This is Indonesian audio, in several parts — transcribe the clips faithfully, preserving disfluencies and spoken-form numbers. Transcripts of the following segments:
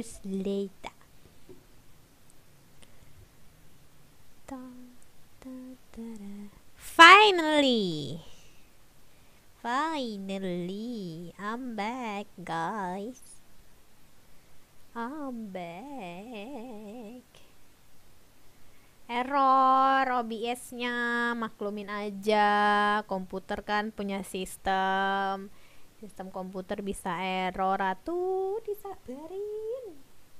years later. Finally, finally, I'm back, guys. I'm back. Error O B S-nya, maklumin aja. Komputer kan punya sistem. Sistem komputer bisa error, atuh disabarin.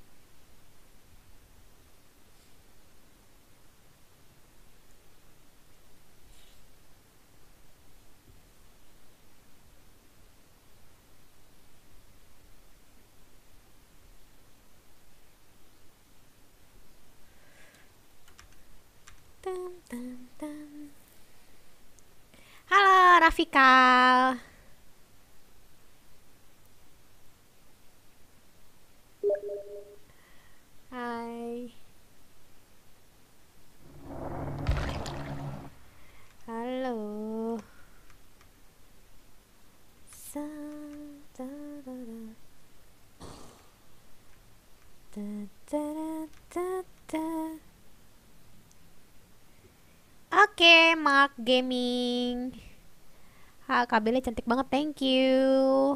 Tam, tam, tam. Halo Rafikal. Hai. Halo. Sa, da, da, da. Da, da, da, da. Oke, Mark Gaming. Ah, kabelnya cantik banget, thank you.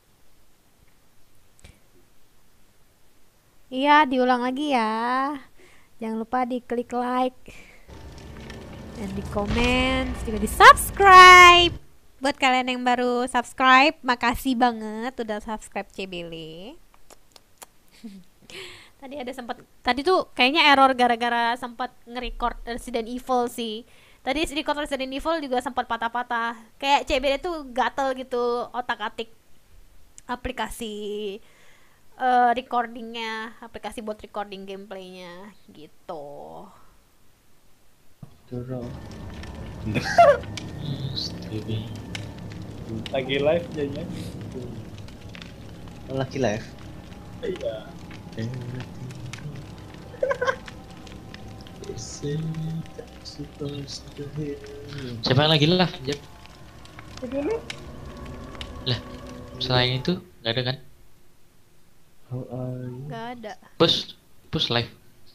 Iya, diulang lagi ya. Jangan lupa diklik like dan di komen, juga di subscribe. Buat kalian yang baru subscribe, makasih banget udah subscribe C B L. Tadi ada sempat, tadi tuh kayaknya error gara-gara sempat nge-record Resident Evil sih. Tadi record Resident Evil juga sempat patah-patah. Kayak C B L tuh gatel gitu otak-atik aplikasi uh, recordingnya, aplikasi buat recording gameplaynya gitu. Lagi live jadinya. Lagi live? Iya. Siapa yang lagi live? Jep. Begini? Lah, selain itu nggak ada kan? Gak ada. Push, push live.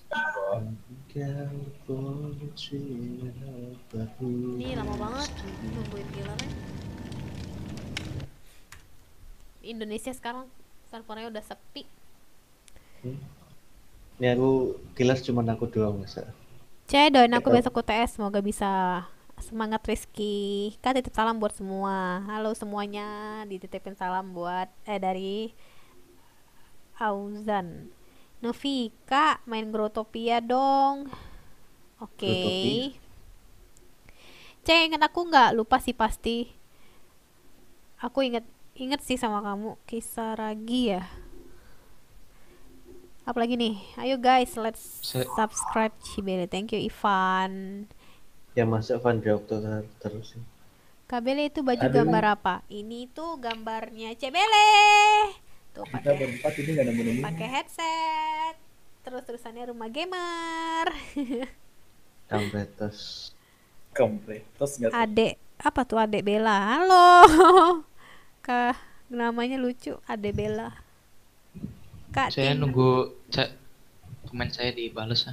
Ini lama banget nungguin Killernya. Di Indonesia sekarang servernya udah sepi. Hmm. Ya aku Killers cuma aku doang masa. Cek doain aku besok U T S, semoga bisa. Semangat Rizky. Kak titip salam buat semua. Halo semuanya, dititipin salam buat eh dari Auzan. Novi, Kak main Growtopia dong. Oke. Okay. Cek ingat aku nggak? Lupa sih pasti. Aku inget inget sih sama kamu. Kisaragi ya. Apalagi nih, ayo guys, let's subscribe Cibele. Thank you Ivan. Ya masuk Van Doctor terus. Kabele itu baju Aduh. Gambar apa? Ini tuh gambarnya Cibele. Tuh pakai berempat ini nggak nemu-nemu. Pakai headset. Terus terusannya rumah gamer. Kompletos. Kompletos nggak? Adek, apa tuh Adek Bella? Halo. Kak, namanya lucu, Adek Bella. Kak, saya tim... nunggu ca- komen saya dibalas.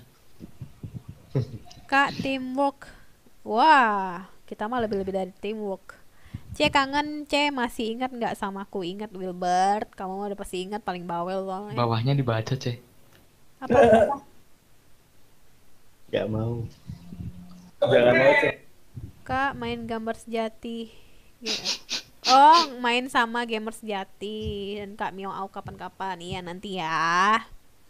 Kak, teamwork. Wah, kita mah lebih-lebih dari teamwork. C kangen, C masih ingat nggak sama aku? Ingat Wilbert, kamu mah udah pasti ingat, paling bawel soalnya. Bawahnya dibaca C. Apa? Apa? Gak mau. Jangan mau C. Kak, main gambar sejati. Yeah. Oh, main sama gamer sejati. Dan Kak Mio Au kapan-kapan. Iya, nanti ya.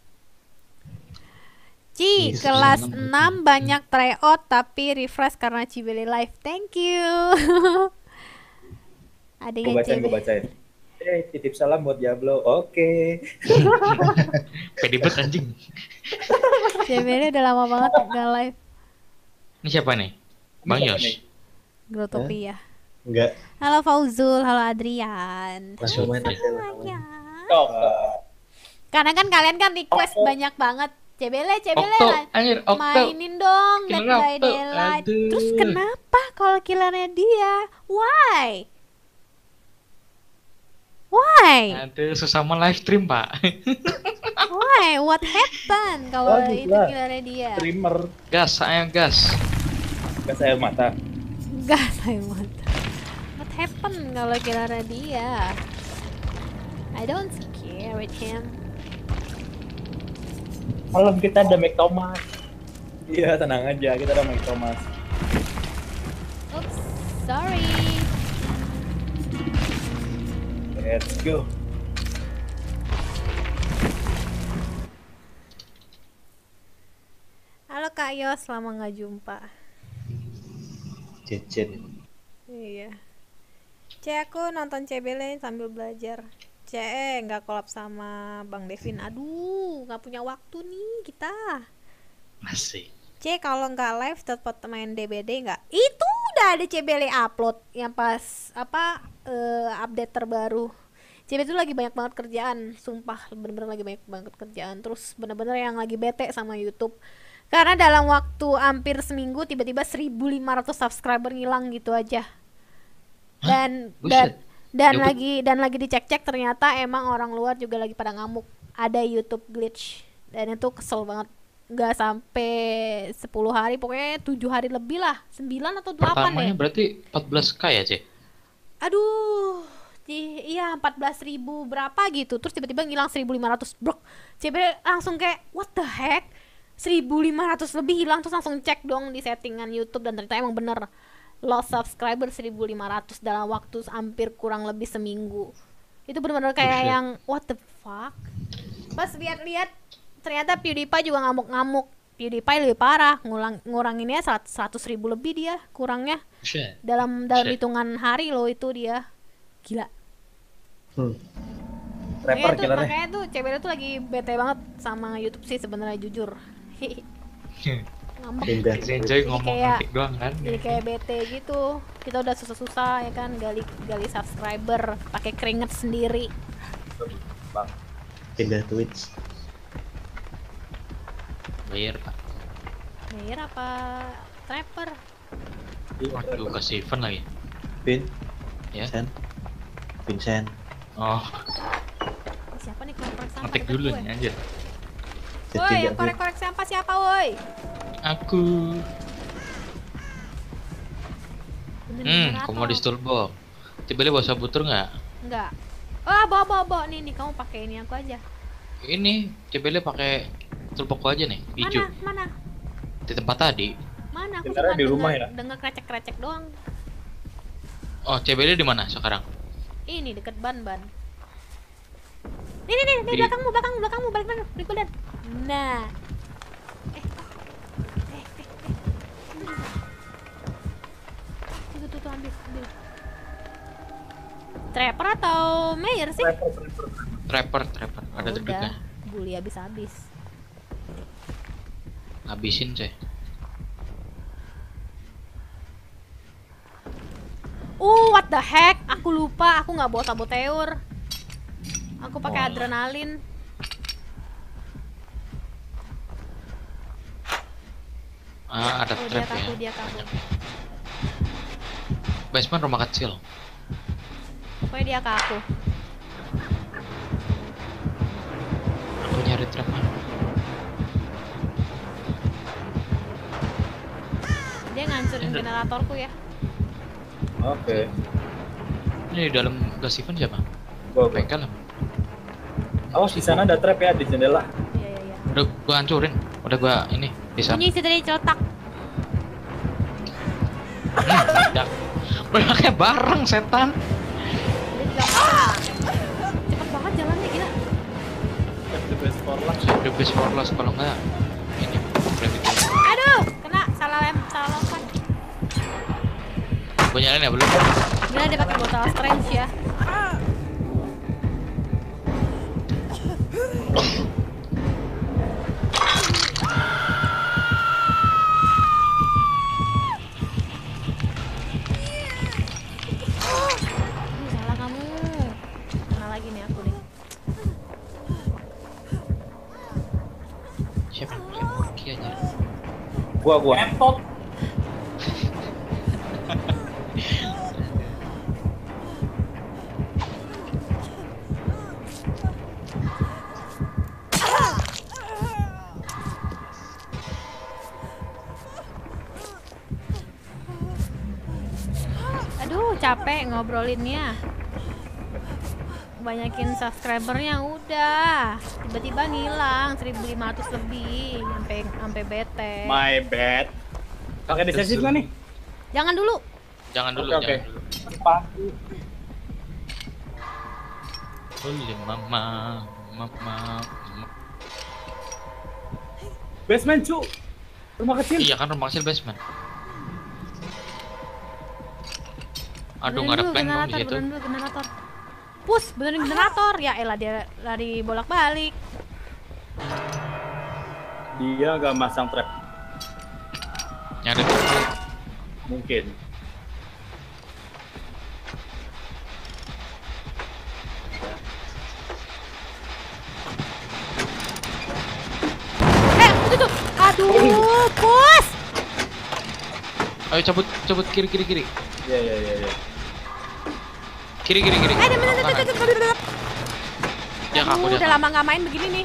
Ci, yes, kelas enam banyak tryout tapi refresh karena Cibele live. Thank you. Ada yang bacain, gue bacain. Eh, titip salam buat Diablo. Oke. Pede banget anjing. Cibele udah lama banget nggak live. Ini siapa nih? Bang Yos. Growtopia. Enggak. Halo Fauzul, halo Adrian. Langsung main aja semuanya. Karena kan kalian kan request Okto. Banyak banget. Cebele, Cebele Okto, anjir, Okto. Mainin dong Dead by Daylight. Terus kenapa kalau killernya dia? Why? Why? Aduh, sesama live stream, Pak. Why? What happened kalau Bagus itu lah. killernya dia? Streamer. Gas, saya gas. Gas air mata. Enggak, saya mata. What happened kalau killernya dia? I don't care with him. Malam kita ada Mike Thomas. Iya, tenang aja, kita ada Mike Thomas. Oops, sorry. Let's go. Halo Kak Yos, lama nggak jumpa. Jejen. Iya. C, aku nonton C B L sambil belajar. C, nggak kolab sama Bang Devin. Aduh, nggak punya waktu nih kita. Masih. C, kalau nggak live tetap main D B D nggak? Itu udah ada C B L upload yang pas apa eh, update terbaru. C B L itu lagi banyak banget kerjaan, sumpah bener-bener lagi banyak banget kerjaan. Terus bener-bener yang lagi bete sama YouTube. Karena dalam waktu hampir seminggu tiba-tiba seribu lima ratus subscriber ngilang gitu aja. Dan Hah? dan Buset. dan Ya, Bu- lagi dan lagi dicek-cek ternyata emang orang luar juga lagi pada ngamuk. Ada YouTube glitch dan itu kesel banget. Nggak sampai sepuluh hari, pokoknya tujuh hari lebih lah, sembilan atau delapan Pertamanya deh. berarti empat belas k ya, Cek? Aduh, di, iya empat belas ribu berapa gitu. Terus tiba-tiba ngilang seribu lima ratus. Bro, C B langsung kayak what the heck? seribu lima ratus lebih hilang. Terus langsung cek dong di settingan YouTube dan ternyata emang bener lost subscriber seribu lima ratus dalam waktu hampir kurang lebih seminggu. Itu bener-bener kayak Buset. yang what the fuck. Pas lihat-lihat ternyata PewDiePie juga ngamuk-ngamuk. PewDiePie lebih parah, ngulang nguranginnya seratus ribu lebih dia kurangnya Buset. dalam dalam Shit. hitungan hari loh itu dia. Gila. Hmm. Rapper Makanya tuh, killernya. makanya tuh C B L tuh lagi bete banget sama YouTube sih sebenarnya jujur. Ngambek. Pindah. Enjoy Jadi ngomong kayak- ngetik doang kan. Jadi kayak bete gitu. Kita udah susah-susah ya kan gali gali subscriber pakai keringet sendiri. Bang. Pindah Twitch. Bayar, Pak. Mayor apa trapper? Waduh, kasih event lagi. Vin. Ya. Vincent. Vincent. Oh, Ini siapa nih korek sampah ngetik dekat dulu gue? nih anjir. Jadi Woi, yang nggak korek-korek sampah siapa woi? Aku. Bener Hmm, generator. komodis turbo. Tiba-tiba bawa sabutur nggak? Enggak. Oh, bawa bawa bawa nih nih kamu pakai ini aku aja. Ini coba pakai turboku aja nih, hijau. Mana? Mana? Di tempat tadi. Mana? Aku Sebenarnya cuma di rumah denger, ya? denger krecek-krecek doang. Oh, C B L di mana sekarang? Ini deket ban-ban. Nih nih nih, nih Di- belakangmu, belakangmu, belakangmu, balik balik balik badan. Nah. Eh. Eh, eh, eh. Tuh, tuh, tuh, ambil, ambil. Trapper atau Mayor sih? Rapper, rapper. Trapper, trapper. Ada Udah, triggernya. bully habis-habis. Habisin, coy. Uh, what the heck? Aku lupa, aku nggak bawa saboteur. Aku pakai Oh. adrenalin. Ah, ada Oh, dia trap kaku, ya. dia kaku. Basement rumah kecil. Pokoknya dia kaku. Aku nyari trap mana? Dia ngancurin Ini- generatorku ya. Oke. Ini di dalam gas event siapa? Gua, gua. Bengkel apa? Awas di sana ada trap ya di jendela. Iya, iya, iya. Udah gua hancurin. Udah gua ini bisa. Bunyi sih tadi cetak. Hmm, tidak. Banyaknya bareng setan. Dia juga ah! Cepet banget jalannya gila. The best for luck. The best for last kalau enggak ini frame itu. Aduh, kena salah lem, salah lompat. Gua nyalain ya belum? Gila dia pakai botol strange ya. Aduh, salah kamu. Kena lagi nih aku nih. Siapa yang pakai Morky aja? Gua gua. Empot. Aduh, capek ngobrolinnya. Banyakin subscribernya udah. Tiba-tiba ngilang seribu lima ratus lebih, sampai sampai bete. My bad. Pakai desensitif nggak nih? Jangan dulu. Jangan dulu, Oke, oke. jangan dulu. Pasti. Boleh mama, mama, mama. Basement cu. Rumah kecil. Iya kan rumah kecil basement. Aduh, Benerin nggak ada dulu plank dong di generator, situ. benerin dulu generator. Pus, benerin generator. Ya elah dia lari bolak-balik. Dia nggak masang trap. Yang ada tuh. Mungkin. Eh, itu tuh. Aduh, Pus. Ayo cabut, cabut kiri, kiri, kiri. Iya iya iya. iya. Kiri, kiri, kiri. Eh, dia bener Kanan. Ya aku Aduh, dia. udah lama nggak main begini nih.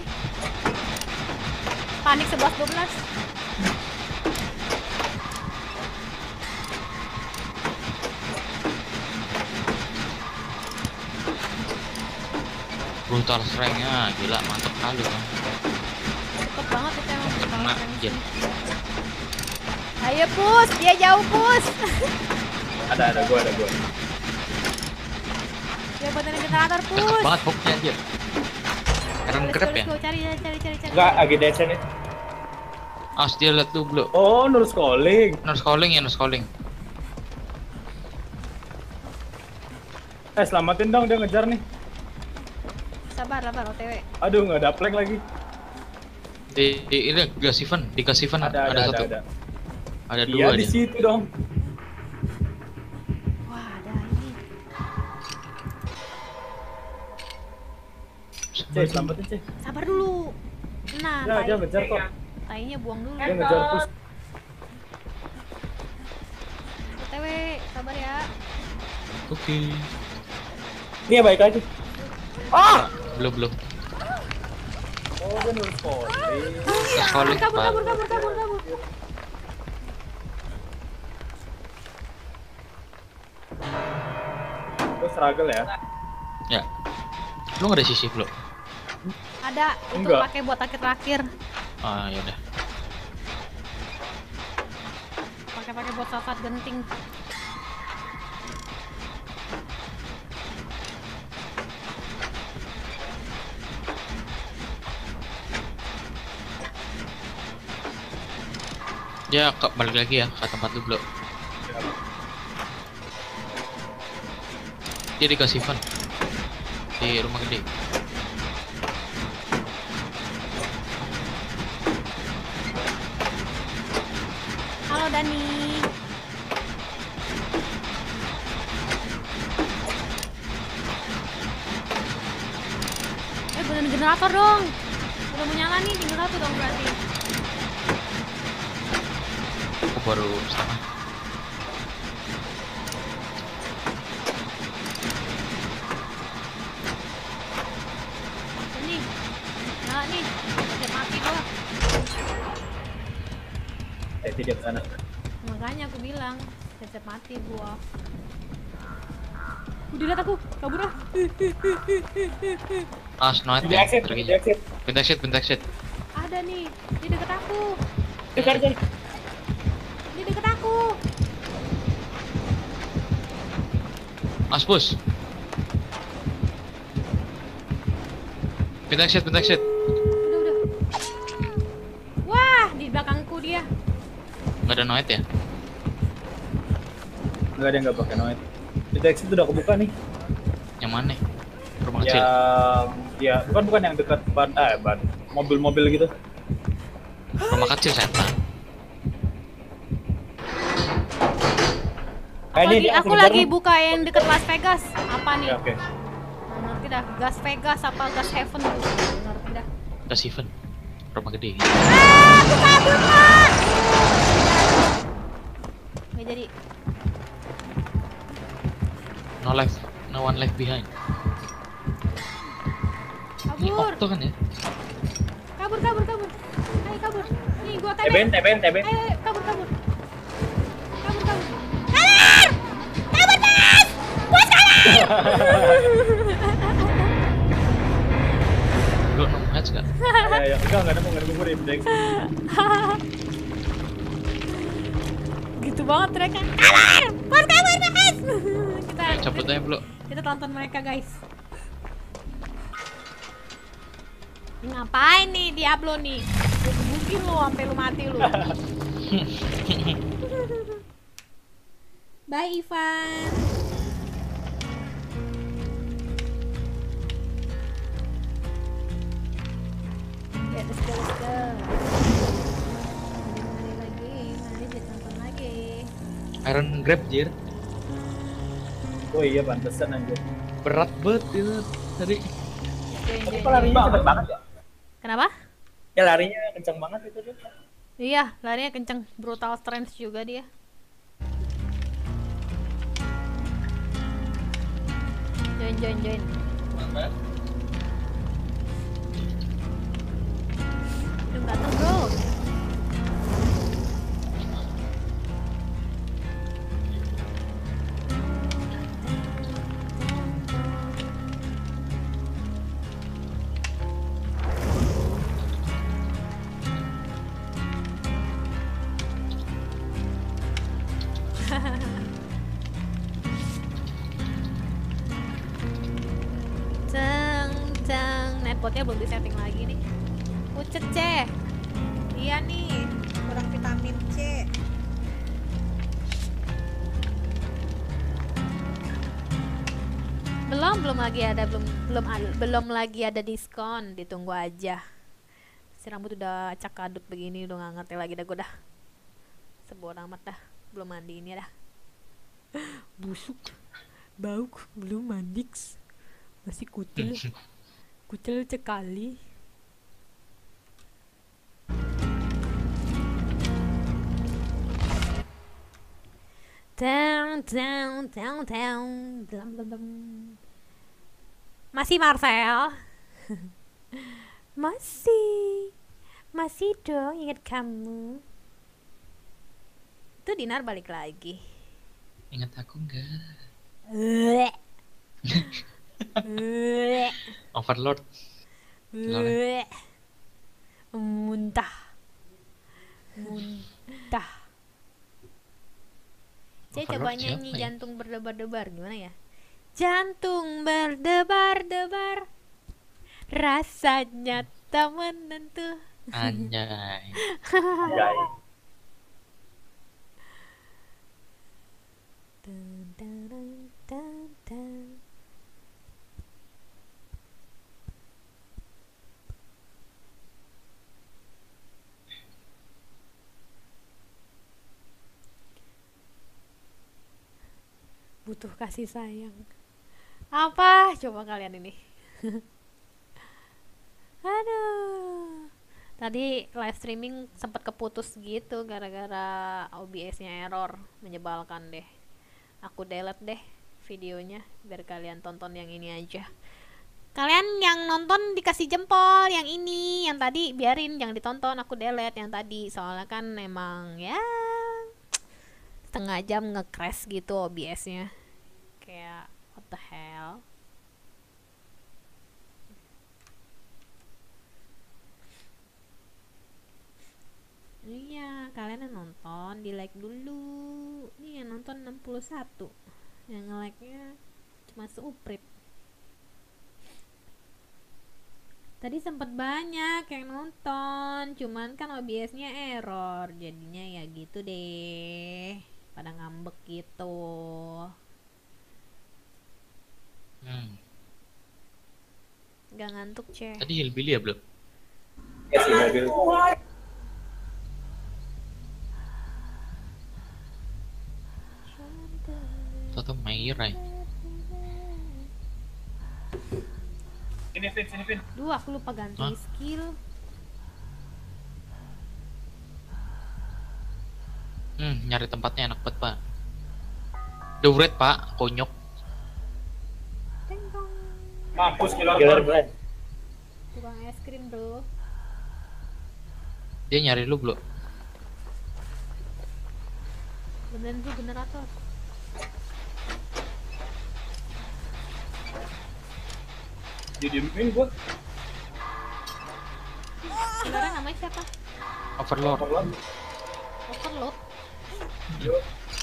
Panik sebelas dua belas. Brutal strength-nya gila, mantep kali kan. Cepet banget itu emang. Kena anjir. Ayo Pus, dia jauh Pus. Ada ada gua ada gua. Dia benerin generator Deket Pus. banget hooknya anjir. Keren Let's kerep go, ya. let's go. Cari, cari, cari, cari. Enggak, lagi desen itu. Awas dia liat tuh belum. Oh, nurse calling. Nurse calling ya, nurse calling. Eh, selamatin dong, dia ngejar nih. Sabar, sabar, O T W. Aduh, nggak ada flag lagi. Di, di ini gas event, di gas event Ada ada ada satu. ada. Ada Iya dua di dia. situ dong. Wah, ada ini. Cek, selamatin cek. Sabar dulu. Nah, Ya, dia tai, ngejar kok. tainya buang dulu. Dia ngejar push. O T W, sabar ya. Oke. Ini ya baik aja. Ah! Belum, belum. Oh, dia nurse calling. Nurse calling. Kabur, Pak. kabur, kabur, kabur, kabur. Gue struggle ya. Ya. Lu nggak ada sisi belum? Ada, itu Enggak. pakai buat akhir-akhir. Ah, ya udah. Pakai-pakai buat saat genting. Dia ke, balik lagi ya ke tempat lu belum? Dia dikasih event di rumah gede. Halo Dani. Eh, benerin generator dong. Udah mau nyala nih, tinggal satu dong berarti. Aku baru setengah. Ini, nyala nih. Udah mati gua. Eh, tidak sana. Makanya aku bilang, siap mati gua. Udah lihat aku, kabur ah. Ah, snow Di ya. exit, Pergi. di exit. Bentak shit, bentak shit. Ada nih, di deket aku. Eh, cari cari. Di deket aku. Aspus. Bentak shit, bentak shit. Udah, udah. Wah, di belakangku dia. Nggak ada noise ya? Enggak ada yang nggak pakai noise. Di exit udah kebuka nih. Yang mana? Rumah kecil. Yang ya bukan bukan yang dekat ban eh ban mobil-mobil gitu. Rumah kecil setan. Eh, Aku ini lagi, dia aku ngejar lagi nih. buka yang deket Las Vegas. Apa nih? Ya, oke. Nggak ngerti dah. Gas Vegas apa Gas Heaven? Nggak ngerti dah. Gas event. Rumah gede. Ah, aku kabur, Pak. Nggak jadi. No life, no one left behind. Ini Kabur. Okto kan ya? Kabur, kabur, kabur. Ayo kabur. Nih, gua tebeng. Teben, teben, teben. Ayo, ayo, kabur, kabur. Kabur, kabur. Kabur! Kabur, Mas! Lu nemu hatch gak? Ya, ya, enggak, enggak nemu, enggak nemu gue di Gitu banget mereka. Ah, Mas kabur guys. Kita Ayo cabut aja bro. kita tonton mereka guys. Ini ngapain nih Diablo nih? Gue gebukin lu sampai lu mati lu. Bye Ivan. Ya, let's go, let's go. Mari lagi, mari kita tonton lagi. Iron Grab jir. Oh iya, pantesan anjir. Berat banget itu tadi. Tapi kok larinya cepet banget ya? Kenapa? Ya larinya kencang banget itu dia. Iya, larinya kenceng, brutal strength juga dia. Join, join, join. Belum datang bro. Ceng, ceng. Netpotnya belum di setting lagi nih. Pucet C. Iya nih, kurang vitamin C. Belum, belum lagi ada, belum belum ada, belum lagi ada diskon. Ditunggu aja. Si rambut udah acak kadut begini, udah nggak ngerti lagi dah gue dah. Sebodoh amat dah, belum mandi ini dah. Busuk, bau, belum mandix, masih kucel, kucel sekali. Down, down, down, down, blam, blam, blam. Masih Marcel? Masih, masih dong ingat kamu. Tuh Dinar balik lagi. Ingat aku enggak? Uek. Uek. Overlord. Uek. Muntah. Muntah. Saya coba Overlord nyanyi siapa ya? jantung berdebar-debar gimana ya? Jantung berdebar-debar, rasanya tak menentu. Anjay. Anjay. Dun, dun, dun, dun, dun. Butuh kasih sayang. Apa? Coba kalian ini. Aduh. Tadi live streaming sempat keputus gitu gara-gara O B S-nya error, menyebalkan deh. Aku delete deh videonya biar kalian tonton yang ini aja. Kalian yang nonton dikasih jempol, yang ini, yang tadi biarin jangan ditonton, aku delete yang tadi soalnya kan emang ya setengah jam nge-crash gitu O B S-nya. Kayak what the hell. Iya, kalian yang nonton di like dulu. Nih yang nonton enam puluh satu. Yang nge-like-nya cuma seuprit. Tadi sempat banyak yang nonton, cuman kan O B S-nya error. Jadinya ya gitu deh. Pada ngambek gitu. Hmm. Gak ngantuk, Ceh. Tadi Hillbilly ya belum? Ya si mobil. Toto Mayra ya? Ini Vin, sini Vin. Duh, aku lupa ganti Hah? skill. Hmm, nyari tempatnya enak banget pak. The Red pak, konyok. Teng dong. Mampus killer brand. Tukang es krim, bro. Dia nyari lu belum? Beneran tuh generator. Didiemin gua. Killernya namanya siapa? Overlord. Overlord. Overload. Yo.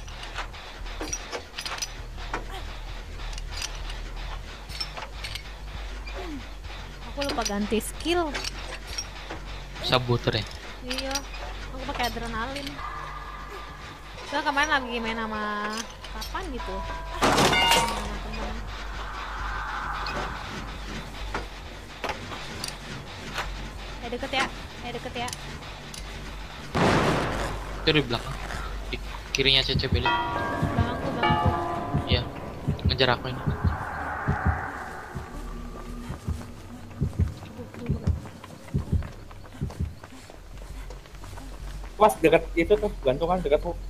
Aku lupa ganti skill. Saboter ya. Iya, aku pakai adrenalin. Soalnya kemarin lagi main sama kapan gitu. Sama temen. Eh deket ya, eh deket ya. Itu di belakang. Di kirinya Cece Beli. Belakangku, belakangku. Iya. Ngejar aku ini. Pas dekat itu tuh, gantungan dekat hook.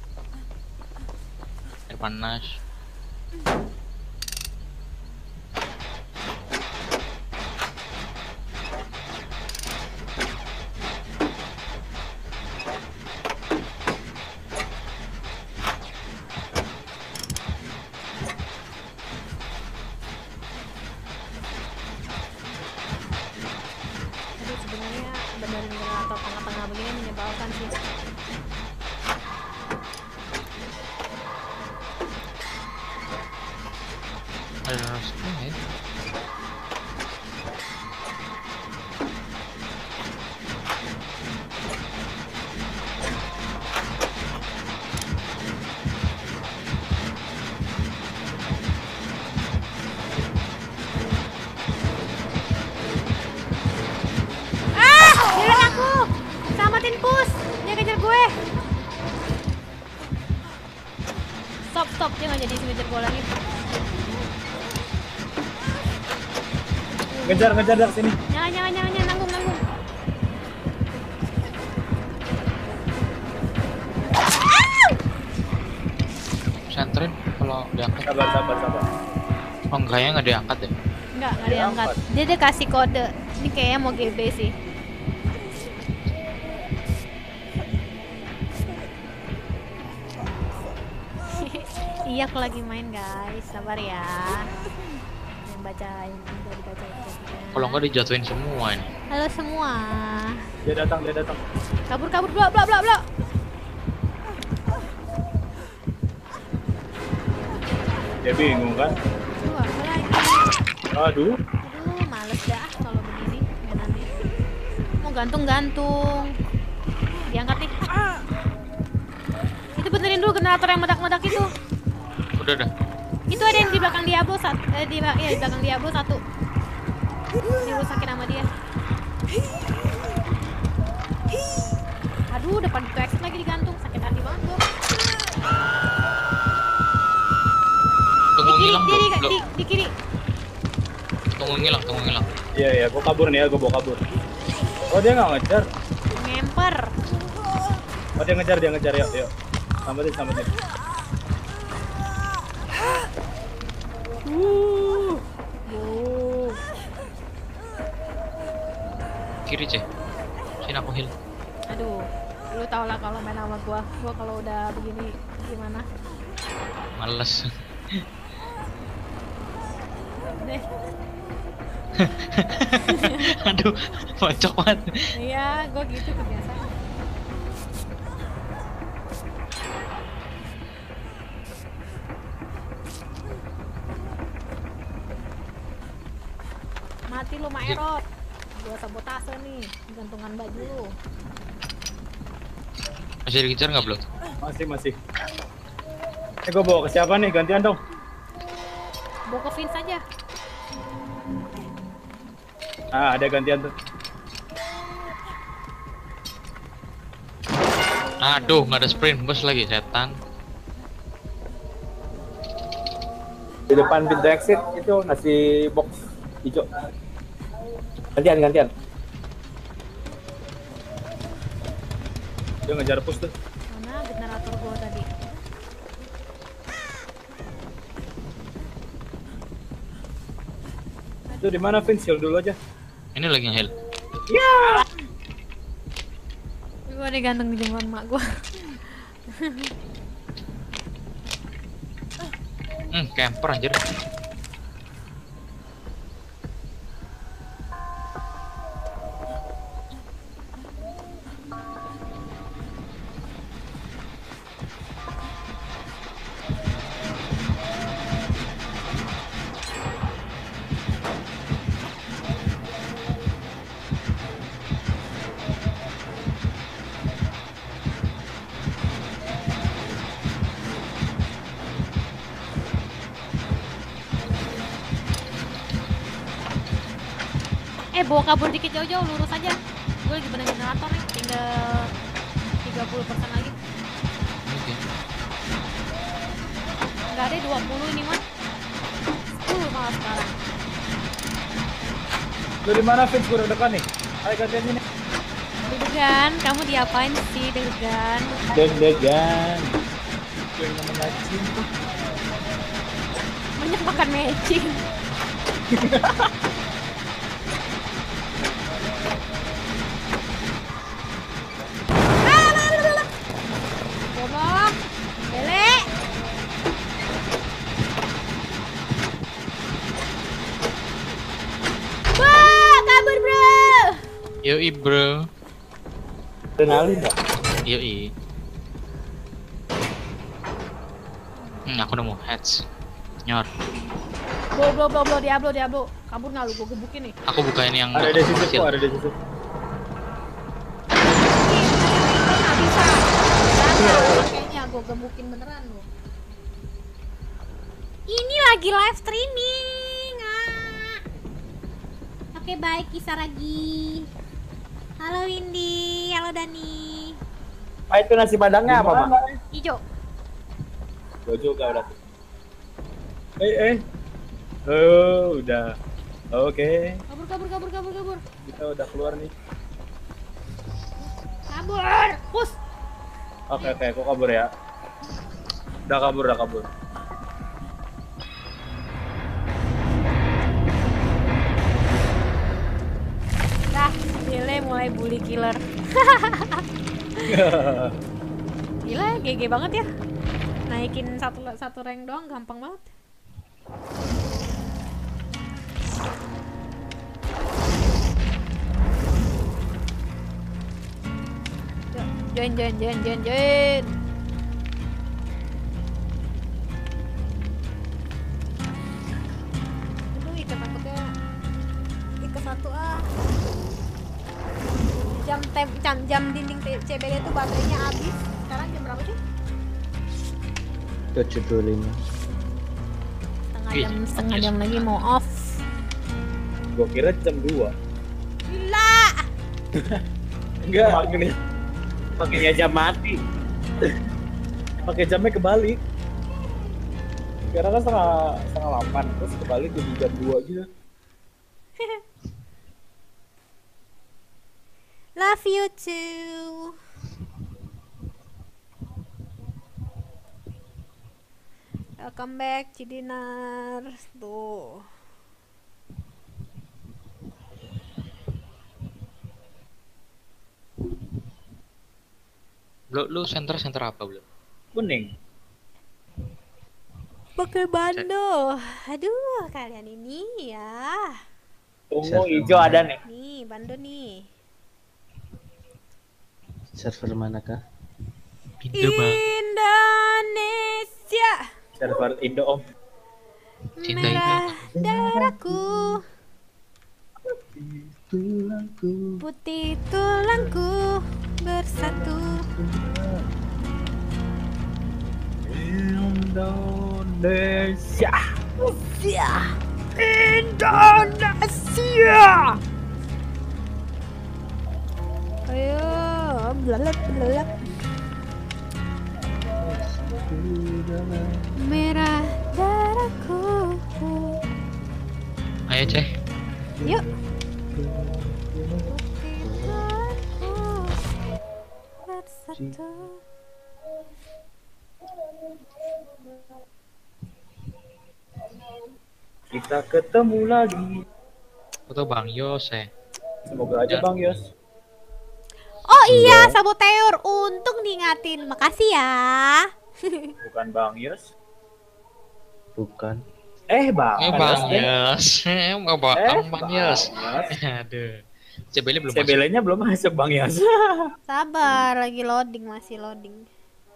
Air panas. Aduh sebenarnya benerin generator tengah-tengah begini menyebalkan sih. Ada rasanya ya. Ah! Hilang aku! Selamatin Pus! Dia kejar gue! Stop, stop! Dia gak jadi ngejar gue lagi. Ngejar, ngejar dari sini. Jangan, jangan, jangan, jangan, nanggung, nanggung. Sentrin kalau diangkat. Sabar, sabar, sabar. Oh enggak ya, nggak diangkat ya. Enggak, enggak diangkat. Dia udah kasih kode. Ini kayaknya mau G B sih. Iya, aku lagi main guys. Sabar ya. Yang bacain, udah dibacain. Kalau nggak dijatuhin semua ini. Halo semua. Dia datang, dia datang. Kabur, kabur, blok, blok, blok, blok. Dia bingung kan? Aduh, apa lagi? Aduh. Aduh, males dah kalau begini mainannya. Mau gantung-gantung. Diangkat nih. Itu benerin dulu generator yang meledak-meledak itu. Udah dah. Itu ada yang di belakang Diablo satu. Eh, di, iya, di belakang Diablo satu. Dirusakin sama dia. Aduh, depan itu exit lagi digantung. Sakit hati banget gua. Tunggu Di kiri, ngilang di, bro. di, Bro. di, di kiri. Tunggu ngilang, tunggu ngilang. Iya, iya, gua kabur nih ya, gua bawa kabur. Oh, dia nggak ngejar. Ngemper. Oh, dia ngejar, dia ngejar, yuk, yuk. Sampetin, sampetin. Uh. Wow. Kiri C. Sini aku heal. Aduh, lu tau lah kalau main sama gua. Gua kalau udah begini gimana? Males. Deh. Aduh, bocok banget. Iya, gua gitu kebiasaan. Mati lu Maerot. Gua sabotase nih, gantungan baju lu. Masih dikejar nggak belum? Masih, masih. Eh, gua bawa ke siapa nih? Gantian dong. Bawa ke Vince aja. Ah, ada gantian tuh. Aduh, nggak ada sprint bus lagi setan. Di depan pintu exit itu nasi box hijau. Gantian, gantian. Dia ngejar Pus tuh. Mana generator gua tadi? Itu di mana Vince? Heal dulu aja. Ini lagi nge-heal. Gua digantung di jenggot mak gua. Hmm, camper anjir. Eh, bawa kabur dikit jauh-jauh, lurus aja. Gue lagi bener generator nih, tinggal tiga puluh persen lagi. Oke. Enggak ada dua puluh ini mah. sepuluh malah sekarang. Lu di mana Fix? Gue udah dekat nih. Ayo gantian sini. Deg-degan, kamu diapain sih deg-degan? Deg-degan. Gue yang namanya cinta. Banyak makan matching. Goblok, Bele. Wah, kabur bro. Yoi bro. Adrenalin nggak? Yoi. Hmm, aku nemu heads. Nyor. Bro, bro, bro, bro, Diablo, Diablo. Kabur nggak lu? Gue gebukin nih. Aku bukain yang Ada di situ kecil. kok, ada di situ. Nggak bisa. Gagal, kayaknya gue gebukin beneran lu. Ini lagi live streaming. Ah. Oke, baik, Kisaragi. Halo Windy, halo Dani. Ah, itu nasi padangnya apa, Mak? Ijo. Gue juga udah. Eh, eh. Oh, udah. Oke. Kabur, kabur, kabur, kabur, kabur. Kita udah keluar nih. Kabur, push. Oke, oke, aku kabur ya. Udah kabur, udah kabur. Dah, Bele mulai bully killer. Gila, G G banget ya. Naikin satu satu rank doang gampang banget. Join, join, join, join, join. Aduh, ikat takutnya ikat satu ah. Jam tem jam, jam dinding C B D itu baterainya habis. Sekarang jam berapa sih? tujuh dua puluh lima. Setengah Ih, jam, setengah habis. jam lagi mau off. Gue kira jam dua. Gila. Enggak, makanya pakainya jam mati. Pakai jamnya kebalik. Sekarang kan setengah setengah delapan, terus kebalik jadi jam dua gitu. Love you too. Welcome back Cidinar. Tuh. Lu lu center center apa, Bro? Kuning. Pakai bando. Aduh, kalian ini ya. Ungu hijau ada nih. Nih, bando nih. Server manakah? Indo bang. Indonesia. Server Indo Om. Cinta Merah darahku, Tulangku. putih tulangku bersatu. Indonesia. Indonesia. Indonesia. Ayo, belalak belalak. Merah darahku. Ayo ceh. Yuk. Bersatu. Kita ketemu lagi. Foto Bang Yos eh. Semoga aja Ya. Bang Yos. Oh iya, saboteur. Untung diingatin. Makasih ya. Bukan Bang Yos. Bukan. Eh Bang. Eh Bang Yos. Eh mau Eh, Bang Bang Yos. Yos. Aduh. C B L belum C masuk. B L-nya belum masuk Bang Yos. Sabar, lagi loading, masih loading.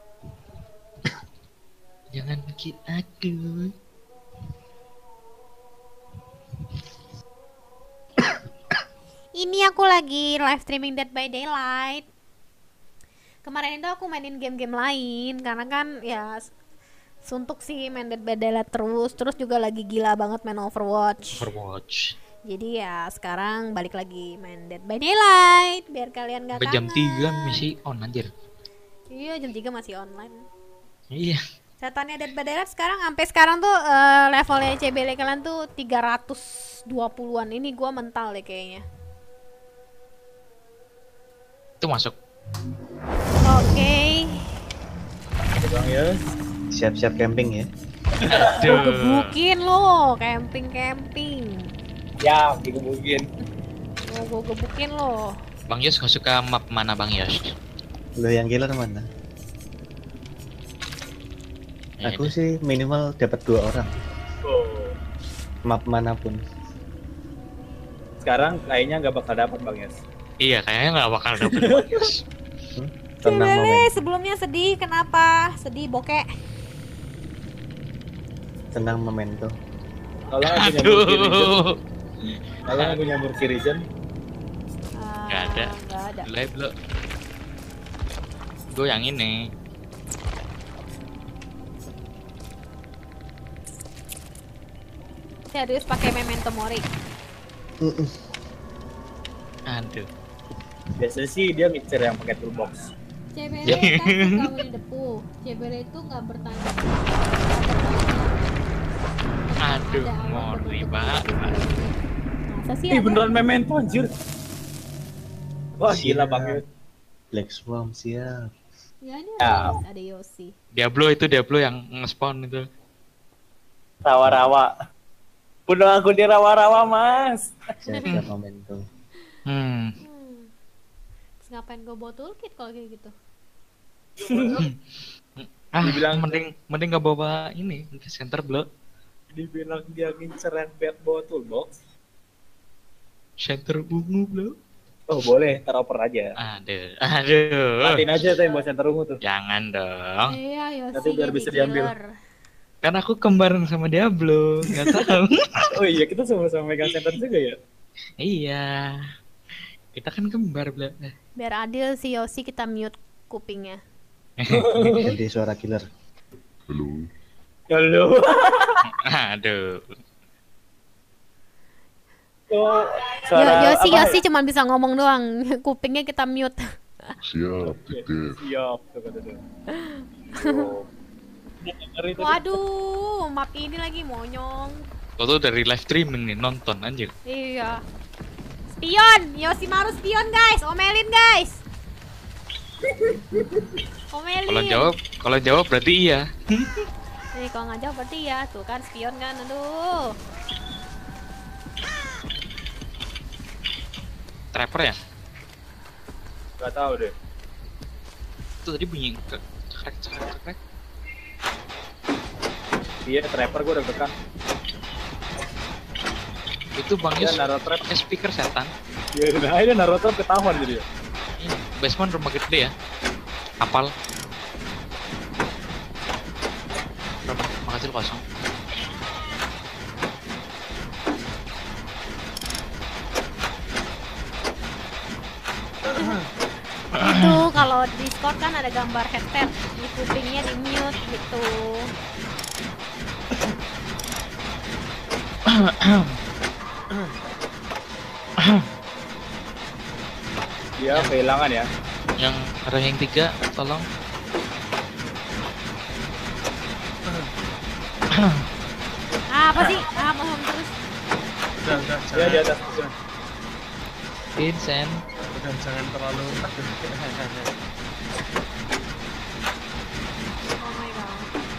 Jangan bikin aku. Ini aku lagi live streaming Dead by Daylight. Kemarin itu aku mainin game-game lain karena kan ya s- suntuk sih main Dead by Daylight terus, terus juga lagi gila banget main Overwatch. Overwatch. Jadi ya sekarang balik lagi main Dead by Daylight biar kalian gak Sampai jam kangen. tiga masih on anjir. Iya jam tiga masih online. Iya. Setannya Dead by Daylight sekarang sampai sekarang tuh eh, levelnya C B L kalian tuh tiga ratus dua puluhan. Ini gua mental deh kayaknya. Itu masuk. Oke. Bang ya. Siap-siap camping ya. Gue gebukin lo, camping-camping. Ya, digebukin. Oh, gue gebukin lo. Bang Yos gak suka map mana Bang Yos? Lo yang killer mana? Ya, Aku itu. sih minimal dapat dua orang. Oh. Map manapun. Sekarang kayaknya nggak bakal dapat Bang Yas. Iya kayaknya nggak bakal dapet Bang Yos. Hmm? C B Tenang L momen. sebelumnya sedih, kenapa? Sedih bokek. Tenang memento. Kalau aku nyambur Kirizen, Aduh. kalau aku nyambur Kirizen, Ah, Nggak ada. nggak ada. Live lo. Gue yang ini. Serius pakai memento mori. Mm-mm. Aduh. biasanya sih dia ngincer yang pakai toolbox. C B L Ya. kan suka Winnie the Pooh. C B L itu nggak bertanya. Aduh, Ada awan ngori berbentuk banget. seperti itu. Masa sih Ih ada? beneran memento anjir. Wah gila Siap. Bang Yas. Black Swarm siap. Ya ini Ya. ada, ada Yoshi. Diablo itu Diablo yang nge-spawn itu. Rawa-rawa. Udah aku di rawa-rawa Mas. Siap-siap memento. Hmm. Hmm. Terus ngapain gue bawa toolkit kalau kayak gitu? Ah, Dibilang- mending mending nggak bawa ini ke center block. Dibilang dia ngincer yang bed bawa toolbox. Center ungu block. Oh boleh, ntar oper aja. Aduh, aduh. Matiin aja tuh yang bawa center ungu tuh. Jangan dong. Iya Yoshi. Nanti biar jadi bisa diambil. killer. Kan aku kembaran sama Diablo, nggak tahu. Oh iya kita sama-sama megang center juga ya. Iya. Kita kan kembar, Bla. Biar adil si Yoshi kita mute kupingnya. Ganti suara killer. Halo. Aduh. Oh, Yo, suara Yoshi apa? Yoshi cuma bisa ngomong doang. Kupingnya kita mute. Siap, Oke, titip. siap. Tuh, tuh, tuh. Oh. Dia denger itu. Waduh, map ini lagi monyong. Lo tuh dari live streaming nih, nonton anjir. Iya. Spion, Yoshimaru spion guys, omelin guys. Omelin. Kalau jawab, kalau jawab berarti iya. Nih kalau nggak jawab berarti ya, tuh kan spion kan, aduh. Trapper ya? Gak tahu deh. Itu tadi bunyi ke cekrek cekrek cekrek. Iya, trapper gue udah tekan. Itu Bang Dia Yus naruh trap. pakai speaker setan. Iya, nah ini naruh trap ketahuan jadi ya. Ini basement rumah gede ya. Apal. Berapa? Makasih lu kosong. Itu kalau di Discord kan ada gambar headset, di kupingnya di mute gitu. Dia kehilangan ya. Yang ranking tiga, tolong. Ah, apa sih? Ah, mohon terus. Udah, udah, Dia jangan, di atas. Vincent. udah, jangan terlalu. Aduh. Oh my god.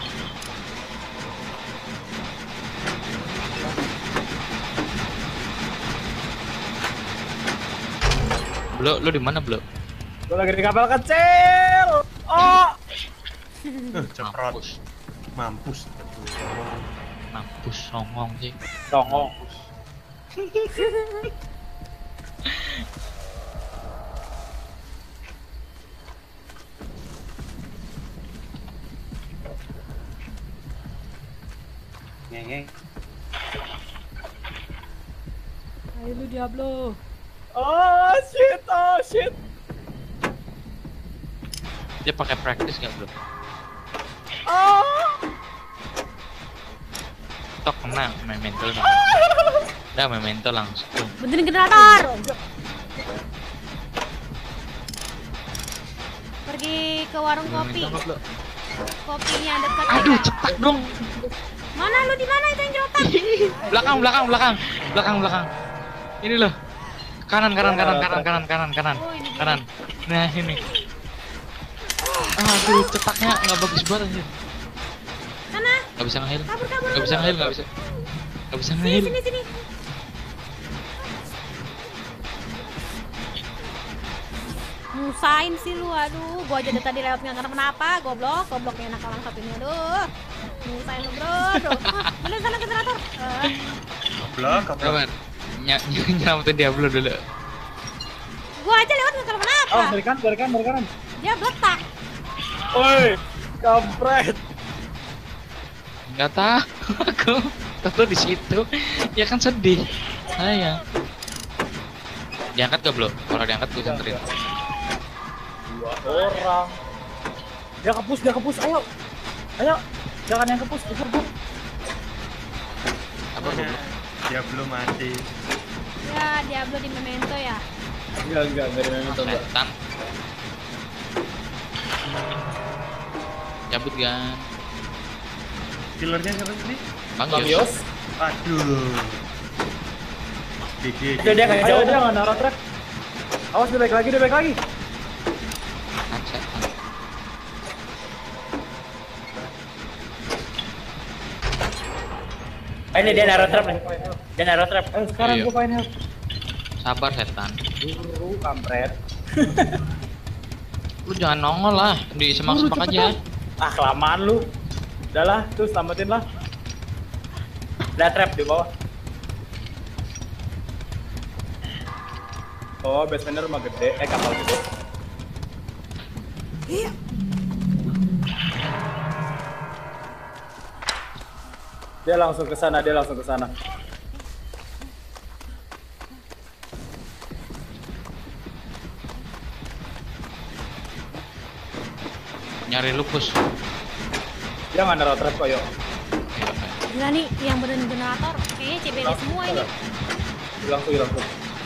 Blo, lu di mana, Blo? Gue lagi di kapal kecil. Oh. Eh, ceprot. Mampus. Mampus. Mampus songong sih. Songong. Ngeng. Ayo lu Diablo. Oh shit, oh shit. Dia pakai practice nggak, Bro? Oh. Tok kena main mental. Udah memento langsung. Benerin generator. Pergi ke warung kopi. Memento Blo. Kopinya dekat. Aduh, cepat dong. Mana lu di mana itu yang jerotak? Belakang, belakang, belakang. Belakang, belakang. Ini loh. Kanan, kanan, kanan, kanan, kanan, kanan, kanan. Oh, ini Kanan. Nah, ini. Aduh, cetaknya nggak bagus banget anjir. Sana. Nggak bisa nge-heal. Kabur, kabur, Nggak bisa kabur. nge-heal, nggak bisa. Nggak bisa Sini, nge-heal. sini, sini. Musain sih lu, aduh. Gua aja dari tadi lewat nggak kenapa-napa. Goblok, gobloknya enak orang satu ini, aduh. Musain lu bro, bro. Ah, bener sana generator. Eh, Goblok, goblok. Sabar. Ny ny- nyelamatin Diablo dulu. gua aja lewat nggak kenapa-napa. Oh, dari kanan, dari kanan, dari kanan. Dia beletak. Woi, kampret. Nggak tahu. Aku tahu di situ. Ya kan sedih. Sayang. Diangkat gak, Blo? Kalau diangkat gue senterin. Dua orang. Dia kepus, dia kepus. Ayo. Ayo. Jangan yang kepus, kejar gua. Apa Blo? Dia belum mati. Ya, Diablo di Memento ya. Enggak, enggak, enggak ada memento, enggak. Setan. Cabut kan. Killernya siapa sih? Bang Bang Yos. Yos. Aduh. Didi. Dia dia nggak jauh, dia nggak naruh trap. Awas, dia baik lagi, dia baik lagi. Ah, setan. Eh, ini dia naruh trap nih. Dia naruh trap. Eh, sekarang Iya. gua main help. Sabar setan. Buru, kampret. Lu jangan nongol lah, di semak-semak Buru, aja. cepetan. Ah, kelamaan lu. Udahlah, tuh selamatin lah. Ada trap di bawah. Oh, basementnya rumah gede, eh kapal gede. Dia langsung ke sana, dia langsung ke sana. Nyari lupus. Dia nggak naruh trap kok, yuk. Gila nih, yang benerin generator. Kayaknya C B D semua ini. Hilang tuh, hilang tuh.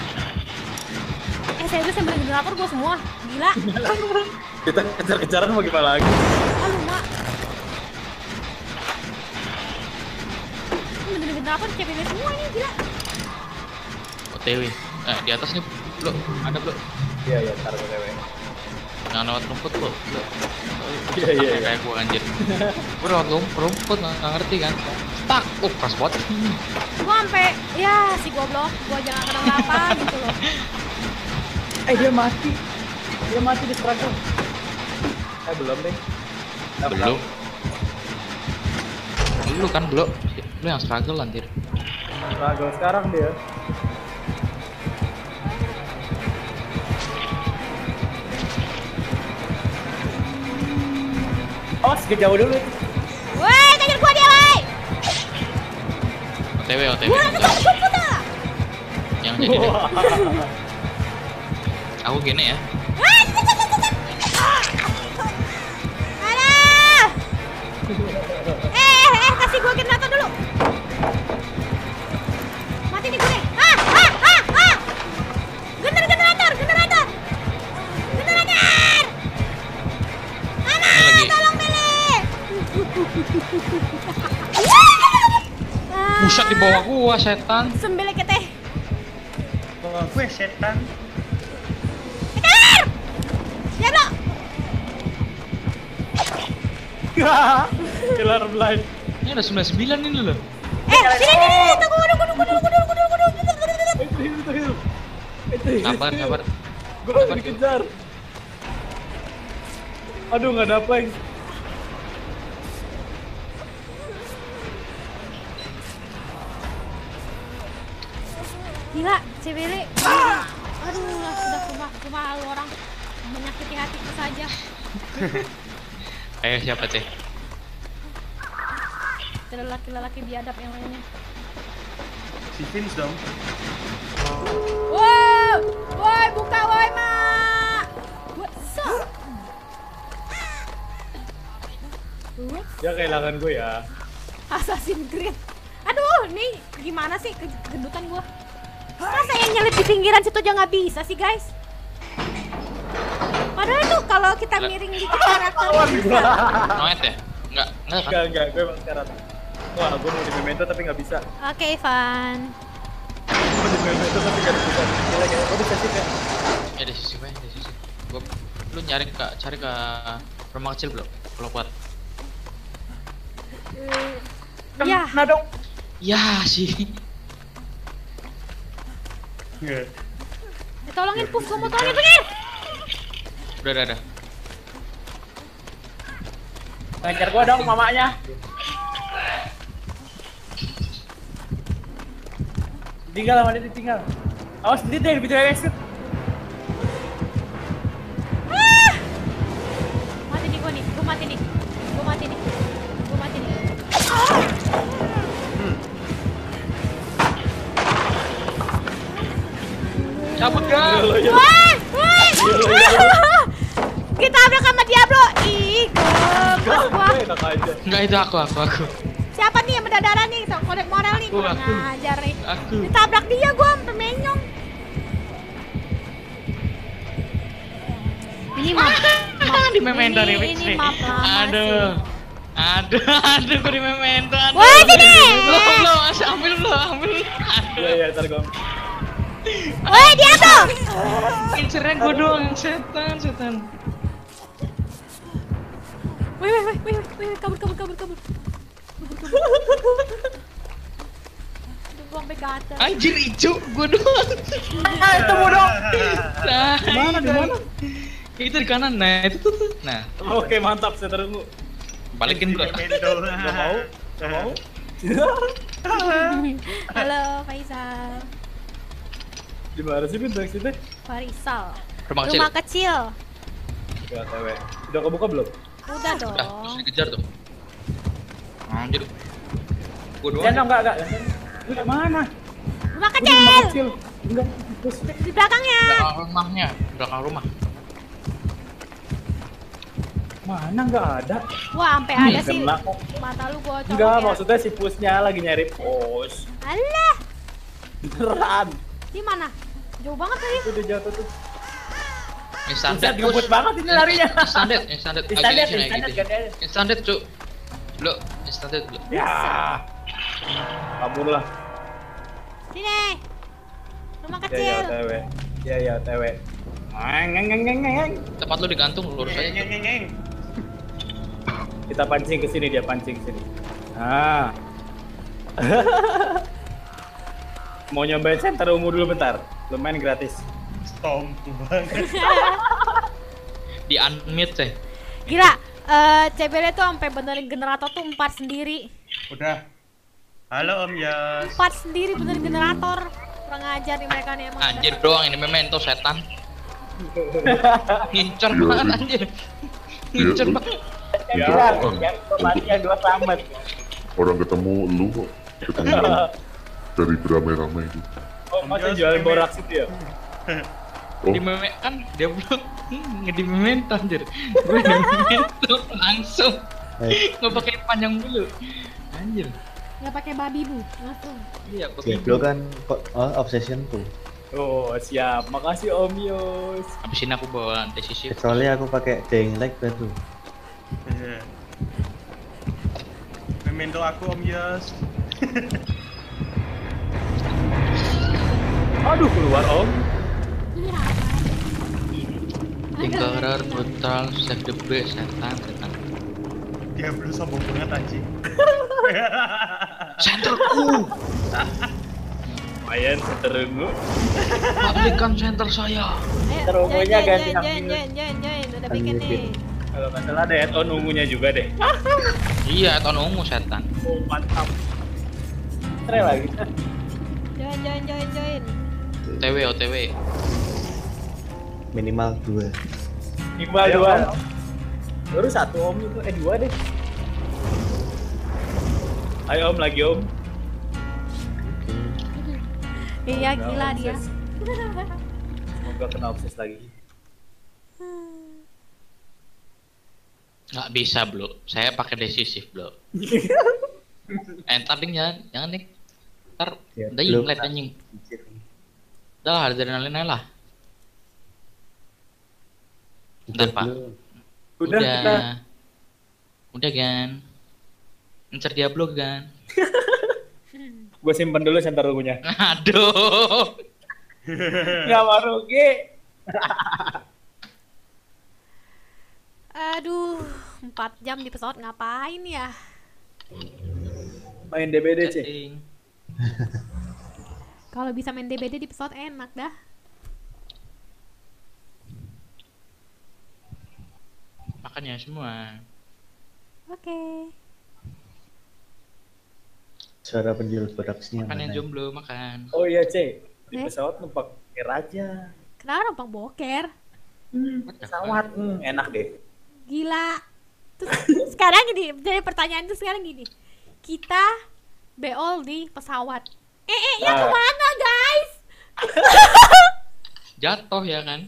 Eh, serius yang benerin generator gua semua. Gila. Kita kejar-kejaran mau gimana lagi? Aduh, Mak. Ini benerin generator C B D semua ini, gila. O T W. Eh, di atas nih, Blo. Ada, Blo. Iya, iya, ntar gue lewe. Jangan lewat rumput, Blo. Blo. Iya, iya, iya. Kayak gua anjir. Gua lewat rump- rumput, nggak nggak ngerti kan. Stuck. Oh, keras banget. Gua sampai ya si goblok, gua jangan kenapa-napa gitu loh. Eh, dia mati. Dia mati di struggle. Eh, belum deh. Nah, Belum. Lu kan, Blo. Lu yang struggle anjir. Struggle sekarang dia. Oh, sedikit jauh dulu. Woi, kejar gua dia, woi. O T W, O T W. Gua langsung bentar. jemput dah. Yang jadi deh. Wah. Aku gini ya. Ah, cet, cet, cet, cet. Aduh. Eh, eh, kasih gua generator dulu. Mati nih gue. Ah, ah, ah, ah. Gener generator, generator. Generator. Mana? Ini lagi. Tolong Mele. Ah, Buset di bawah gua, setan. Sembelih keteh. Bawa gue setan. Kejar. Diablo. Killer blind. Ini ada sembilan puluh sembilan ini loh. Eh, sini, sini, sini. Tunggu, tunggu, tunggu, tunggu, tunggu, tunggu, tunggu, tunggu. Itu heal, itu heal. Itu heal. Sabar, sabar. Gue lagi dikejar. Aduh, nggak dapet. Gila, C B D. Gila. Aduh, sudah cuma cuma lu orang menyakiti hatiku saja. Ayo siapa teh? Ada laki-laki biadab yang lainnya. Si Vince dong. Wow, woi buka woi mak. What's up? Dia kehilangan gue ya. Assassin's Creed. Aduh, ini gimana sih ke- kegendutan gua? Masa yang nyelip di pinggiran situ aja nggak bisa sih guys? Padahal tuh kalau kita miring dikit karakternya bisa. Noet ya? Enggak, enggak kan? Enggak, enggak, gue emang sekarang. Wah, gue mau di memento tapi nggak bisa. Oke Ivan. Gue di memento tapi nggak bisa. Gila, gila. Gue bisa sih kan? Ya di sisi mana? Di sisi. Gua lu nyari ke cari ke rumah kecil belum? Kalau kuat. Ya. Nah dong. Ya sih. Iya. Eh, tolongin Puf, gua mau tolongin pengen. Udah, udah, udah. Ngajar gue dong mamanya. Tinggal sama dia ditinggal. Awas sendiri deh, lebih dari exit. Ah! Mati nih gua nih, gua mati nih. Gua mati nih. Gua mati nih. Ah! Cabut kan? Woi, woi. Kita ambil sama Diablo. Ih, goblok gua. Enak aja. Enggak, itu aku, aku, aku. Siapa nih yang berdarah nih? Tuh, kode moral nih. Aku, aku. Ngajar nih. Aku. Ditabrak dia gua sampai menyong. Ini map. map- Di memento ini, remix ini nih. map lama Aduh. sih. Aduh, aduh, gua di memento. Aduh. Woi, sini. Belum, belum, masih ambil belum, ambil. Aduh. Iya, iya, ntar gue. Woi, dia tuh. Incernya gua doang yang setan, setan. Woi, woi, woi, woi, woi, kabur, kabur, kabur, kabur. Aduh, gua sampai gatel. Anjir hijau, gua doang. Ah, temu dong. Nah, Di mana, di mana? itu di kanan, nah itu tuh. tuh. Nah, Oke, mantap. Saya tunggu. balikin bro. Memento. Gak mau, gak mau. Halo, Faisal. Di mana sih pintu exitnya? Faisal. Rumah kecil. Rumah kecil. Ya, cewek. Udah kebuka belum? Udah dong. Udah, terus dikejar tuh. Anjir. Gua doang. Jangan, enggak, enggak. Enggak, mana? Rumah Udah, rumah kecil. kecil. Enggak, terus. Di belakangnya. Belakang rumahnya, belakang rumah. Mana enggak ada? Wah, sampai Hmm, ada sih. kena kok. Mata lu gua colok Enggak, ya. maksudnya si pusnya lagi nyari pos. Alah, Beneran. di mana? Jauh banget tadi. Itu udah jatuh tuh. Instant Buset, death, ngebut push. banget ini larinya. Instant death, instant death. Instant death, Agitation, instant death, agitation. ganti aja. Instant death, cuk. Lo, instant death, lo. Ya. Kabur lah. Sini. Rumah Ya, ya, kecil. O T W. Ya, ya, O T W. Ngeng, ngeng, ngeng, ngeng, ngeng. Tempat lo digantung, lurus aja. Ngeng, ngeng, ngeng, ngeng. Kita pancing ke sini, dia pancing ke sini. Ah. Mau nyobain center ungu dulu bentar. Lumayan gratis. Stomp banget. Di unmute teh. Gila, eh C B L tuh sampai benerin generator tuh empat sendiri. Udah. Halo Om Yas. Empat sendiri benerin generator. Kurang ajar nih mereka nih emang. Anjir doang ini memento setan. Ngincer banget anjir. Ngincer lu- banget. Ya, Iya. yang mati yang dua selamat. Orang ketemu lu kok, ketemu dari beramai-ramai itu. Oh, masih jualan boraks itu ya? Oh, Di meme kan dia belum ngedi memento anjir. Gue di memento langsung. Eh, Nggak pakai panjang dulu. Anjir. Nggak pakai babi bu, langsung. Iya, pakai Diablo kan kok oh, obsession tuh. Oh, siap. Makasih Om Yos. Habis ini aku bawa decisif. Kecuali aku pakai Dying Light baru. Iya. Memento aku Om Yas. Aduh, keluar Om. Tingkaran brutal save the best setan setan. Dia belum sombong banget anjing. Centerku. Lumayan center ungu. Pabrikan center saya. Ayo, Terungunya join, ganti join, yang join, minus. join, join, join, udah bikin nih. Unmuted. Kalau nggak salah ada add-on ungunya juga deh. Iya, tahun ungu setan. Oh, mantap. Try lagi. Join, join, join, join. O T W, O T W. Minimal dua. Lima dua. Baru satu Om itu, eh dua deh. Ayo Om lagi Om. Iya Semoga gila obses. dia. Semoga kena obses lagi. Nggak bisa, Bro. Saya pakai decisif, Bro. Eh, tadi jangan, jangan nih. Ntar Ya, udah belum. ngeliat anjing. Udah lah, adrenalin aja lah. Bentar, Pak. Belum. Udah, Udah. kita Udah kan. Ntar Diablo kan. gue simpen dulu center lugunya. Aduh. Nggak mau rugi. Aduh, empat jam di pesawat ngapain ya? Main D B D, Ci. Chatting. Kalau bisa main D B D di pesawat enak dah. Makan ya semua. Oke. Suara penjual boraksnya Makan yang mana? jomblo, makan. Oh iya, C. Di Eh? pesawat numpak air aja. Kenapa numpang boker? What the fuck? Pesawat, hmm, enak deh. Gila. Terus sekarang gini, jadi pertanyaan tuh sekarang gini. Kita beol di pesawat. Eh, eh, ya Ah. kemana guys? Jatuh ya kan?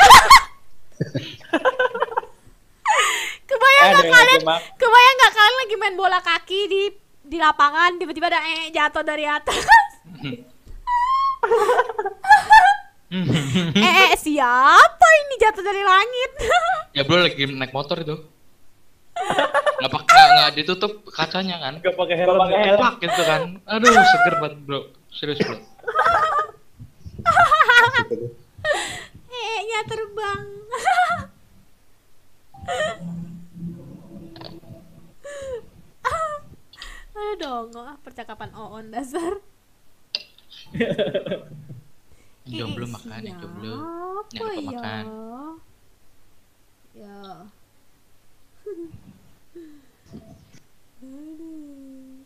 Kebayang Eh, nggak ada yang kalian? ngejemak. Kebayang nggak kalian lagi main bola kaki di di lapangan tiba-tiba ada eh jatuh dari atas. eh, eh, siapa ini jatuh dari langit? Ya bro lagi naik motor itu. Nggak pakai nggak nggak ditutup kacanya kan? Gak pakai helm. Pakai helm. Pak gitu kan. Aduh seger banget bro. Serius bro. eh, nya terbang. Aduh, dong, percakapan Oon dasar. Jomblo Eh, makan, ya jomblo. siapa Jangan lupa ya? makan. Ya. Aduh.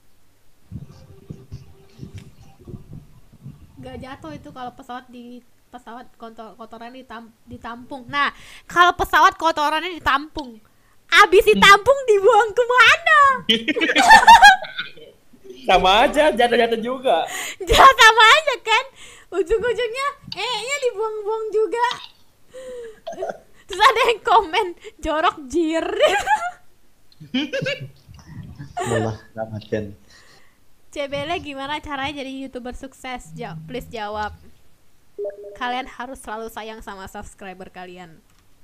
Gak jatuh itu kalau pesawat di pesawat kotor kotorannya ditam, ditampung. Nah, kalau pesawat kotorannya ditampung, abis ditampung dibuang kemana? Sama aja, jatuh-jatuh juga. Jangan sama aja kan, ujung-ujungnya eh nya dibuang-buang juga. Terus ada yang komen jorok jir. Malah Ramadan. C B L gimana caranya jadi YouTuber sukses? Ja- please jawab. Kalian harus selalu sayang sama subscriber kalian.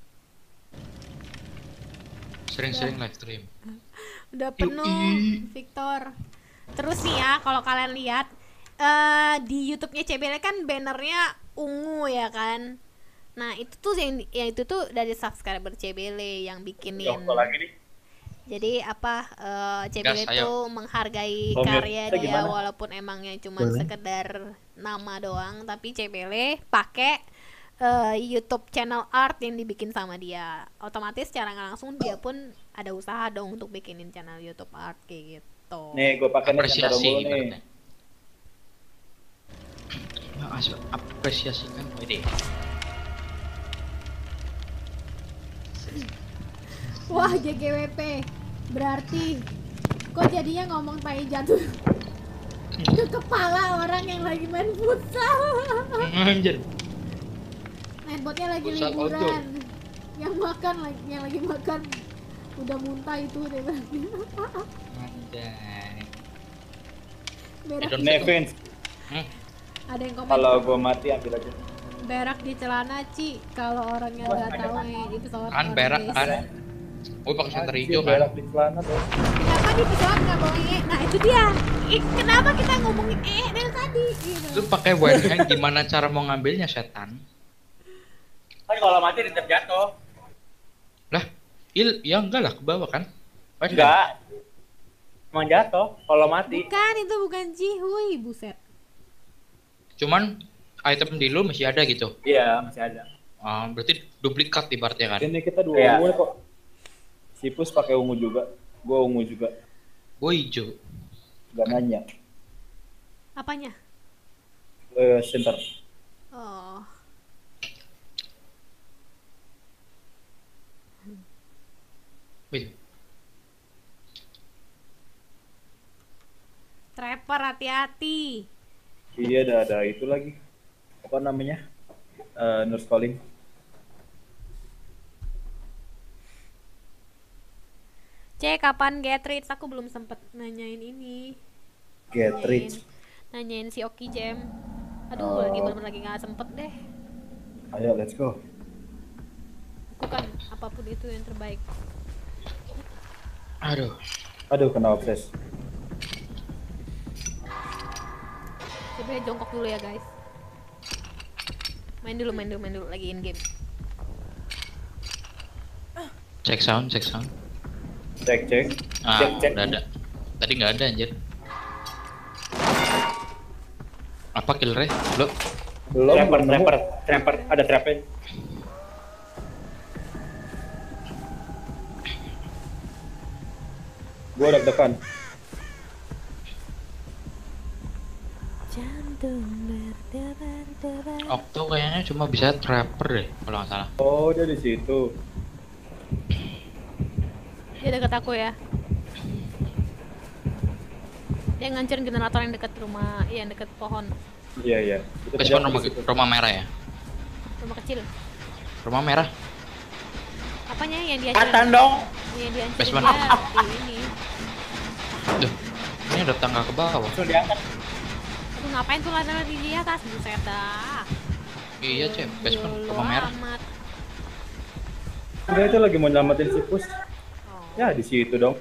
Sering-sering live stream. Udah penuh, Victor. Terus nih ya, kalau kalian lihat eh di YouTube-nya C B L kan bannernya ungu ya kan. Nah, itu tuh yang, yang itu tuh dari subscriber C B L yang bikinin. Jongkol lagi nih. Jadi apa eh C B L Gas, itu ayo. menghargai Om, karya kita dia gimana? walaupun emangnya cuma Boleh. sekedar nama doang, tapi C B L pakai eh, YouTube channel art yang dibikin sama dia. Otomatis secara nggak langsung dia pun ada usaha dong untuk bikinin channel YouTube art kayak gitu. Nih, gue pakai nih center Apresiasi dulu nih. ibaratnya. Ya, asal apresiasikan ide. Wah, J G W P. Berarti kok jadinya ngomong tai jatuh ke kepala orang yang lagi main futsal. Anjir. Handphonenya lagi Futsal liburan. outdoor. Yang makan lagi yang lagi makan udah muntah itu deh berarti. Anjay. Berak Don't di, Nih, Vince. Hmm. ada yang komen Kalau gue mati ambil aja. berak di celana Ci kalau orangnya nggak tahu eh di pesawat Kan orang berak guys. kan. Oh pakai center Anjir, hijau kan. berak di celana tuh. Kenapa di pesawat nggak bawa ee? Nah itu dia. Ih, kenapa kita ngomongin ee dari tadi? Gitu. Lu pakai one hand gimana cara mau ngambilnya setan? Kan kalau mati tetap jatuh. Lah, il ya enggak lah ke bawah kan? One hand. Enggak. Emang jatuh kalau mati. Bukan itu bukan Jihui buset. Cuman item di lu masih ada gitu. Iya, masih ada. Ah, berarti duplikat ibaratnya kan. Ini kita dua Iya. ungu kok. Sipus pakai ungu juga. Gue ungu juga. Gue hijau. Gak nanya. Apanya? Eh, center. Oh. Wih, Trapper hati-hati. Iya, ada ada itu lagi. Apa namanya? Eh, nurse calling. Cek kapan get rich? Aku belum sempet nanyain ini. Get Nanyain. rich. nanyain si Oki Jam. Aduh, lagi bener-bener lagi nggak sempet deh. Ayo, let's go. Lakukan apapun itu yang terbaik. Aduh. Aduh, kena obses. Coba jongkok dulu ya guys. Main dulu, main dulu, main dulu lagi in game. Cek sound, cek sound. Cek, cek. Ah, Cek, cek. udah ada. Tadi nggak ada anjir. Apa killernya? Belum. Belum, Trapper, belum nemu. trapper, trapper, ada trapper. Gua deg-degan. Jantung berdebar-debar. Okto kayaknya cuma bisa trapper deh kalau nggak salah. Oh, dia di situ. Dia deket aku ya. Dia ngancurin generator yang deket rumah, iya yang deket pohon. Iya, iya. Itu Guys, dia rumah, di situ. rumah merah ya? Rumah kecil. Rumah merah? Apanya yang dia Atan dong. yang dihancurin Basement. dia di ini. Duh, ini ada tangga ke bawah. Langsung diangkat. Aduh, ngapain tuh lari di atas? Buset dah. Iya, Cep. Basement Yolo rumah merah. amat. Dia itu lagi mau nyelamatin si Pus. Oh. Ya, di situ dong.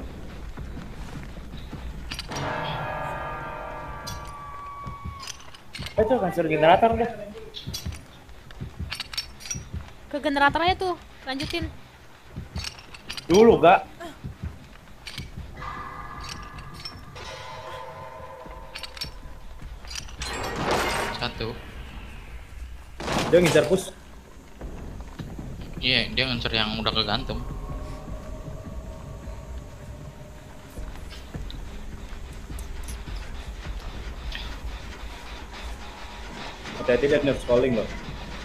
Eh tuh hancur generator deh. Ke generator aja tuh, lanjutin. Dulu gak. Satu. Dia ngincar Pus. Iya, dia ngincer yang udah kegantung. Hati-hati dia nerf calling loh.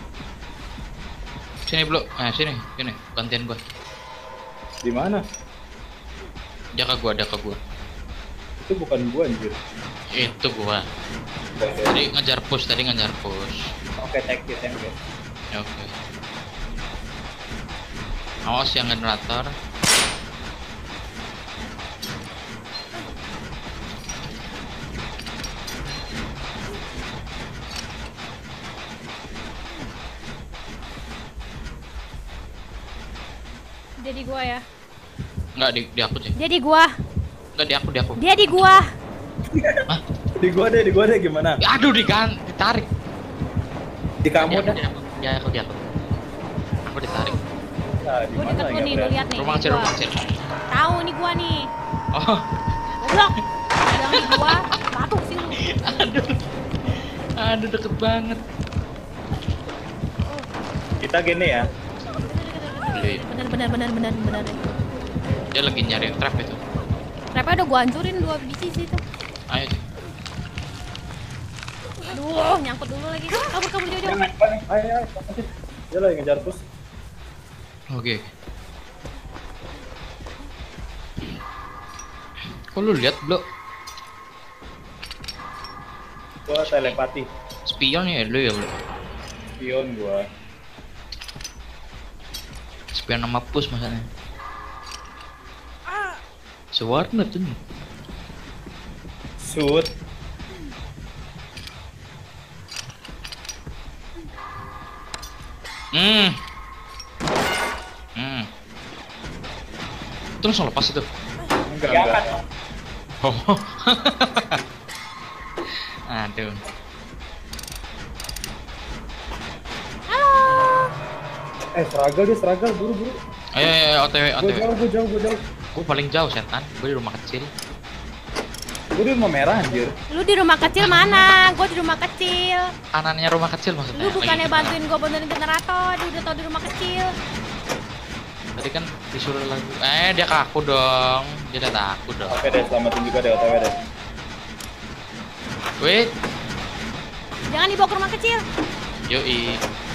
Sini, Bro. Nah, sini. Sini, gantian gua. Di mana? Jaga gua, jaga gua. Itu bukan gua anjir. Itu gua. Oke, Tadi ngejar push, tadi ngejar push. Oke, thank you, thank you. Ya, oke. Awas yang generator. Dia di gua ya. Enggak di, di aku sih. Dia di gua. Enggak di aku, di aku. Dia di gua. Hah? Di gua deh, di gua deh gimana? Aduh, digan ditarik. Di kamu Di dah. aku, di aku, di aku. Aku ditarik. Nah, di Gua mana deket lu ya, nih, lu Bro? lihat nih. Rumah Ini kecil, gua. rumah kecil. Tahu nih gua nih. Oh, Goblok. Bilang di gua, batuk sih lu. aduh. Aduh, deket banget. Kita gini ya. Iya, Bener bener bener bener bener. dia lagi nyari trap itu. Trapnya udah gua hancurin dua biji sih itu. Ayo, Cek. Aduh, nyangkut dulu lagi. Kabur kabur jauh jauh. Ayo, ayo, nanti. Dia lagi ngejar Pus. Oke. Kok lu lihat, Bro? Gua telepati. Spion ya lu ya, Bro? Spion gua. Spion sama push masalahnya. Sewarna tuh nih. Shoot. Hmm. Hmm. Itu langsung lepas itu. Enggak, Diangkat. enggak. Oh. Aduh. Halo. Eh, struggle dia, struggle, buru-buru. Ayo, ayo, ayo, O T W, Gua O T W. jauh, gua jauh, gua jauh. Gue paling jauh setan. Gue di rumah kecil. Gua di rumah merah anjir. Lu di rumah kecil mana? Gua di rumah kecil. Kanannya rumah kecil maksudnya. Lu bukannya Lagi- bantuin gua bantuin generator, dia udah tau di rumah kecil. Tadi kan disuruh lagu. Eh, dia ke aku dong. Dia liat aku dong. Oke deh, selamatin juga deh O T W deh. Wait. Jangan dibawa ke rumah kecil. Yoi.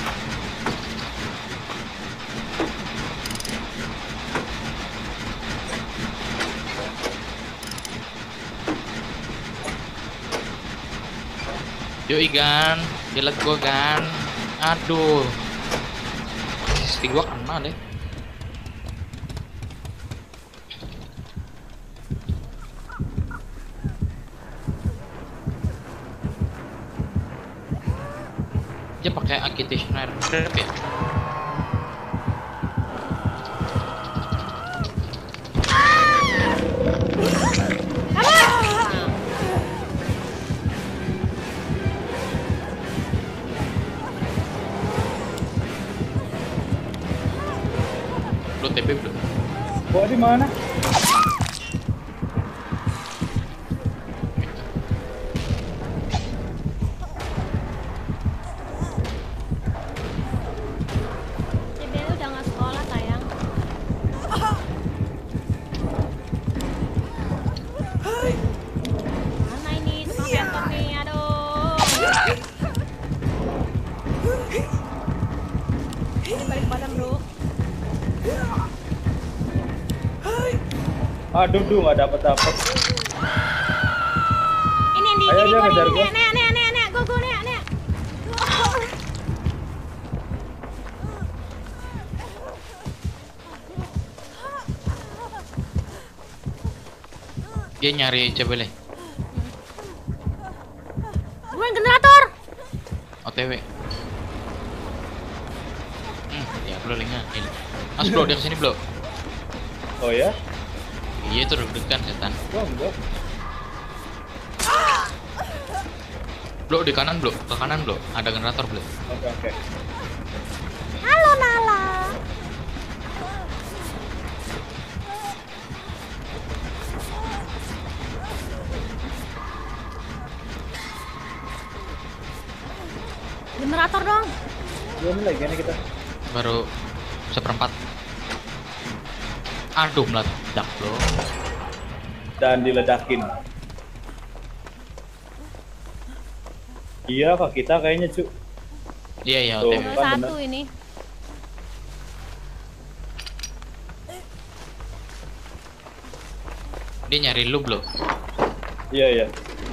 Yoi Gan, dia liat gua Gan. Aduh. Stick gua kena deh. Dia pakai agitational trap ya. Lu T P belum? Gua di mana? C B L udah nggak sekolah sayang. Mana ini tukang vetor nih, aduh. Ini balik badan bro. Aduh, duh, nggak dapet dapet. Ini yang di Ayo, kiri dia gua nih, ngejar nih, gua. nih, nih, nih, nih, go, go, nih, nih. Dia nyari C B L. Gue yang generator. O T W. Hmm, ya bro linknya ini. Mas bro dia kesini bro. Oh ya? Iya itu deg-degan setan. Gua enggak. Bro di kanan bro, ke kanan bro. Ada generator bro. Oke, oke. Halo Nala. Generator dong. Dua menit lagi nih kita. Baru seperempat. Aduh meledak bro. Dan diledakin. Iya, Kak kita kayaknya, Cuk. Iya iya O Tuh. T W. Cuma Kan satu bener. ini. Dia nyari lu bro. Iya, iya.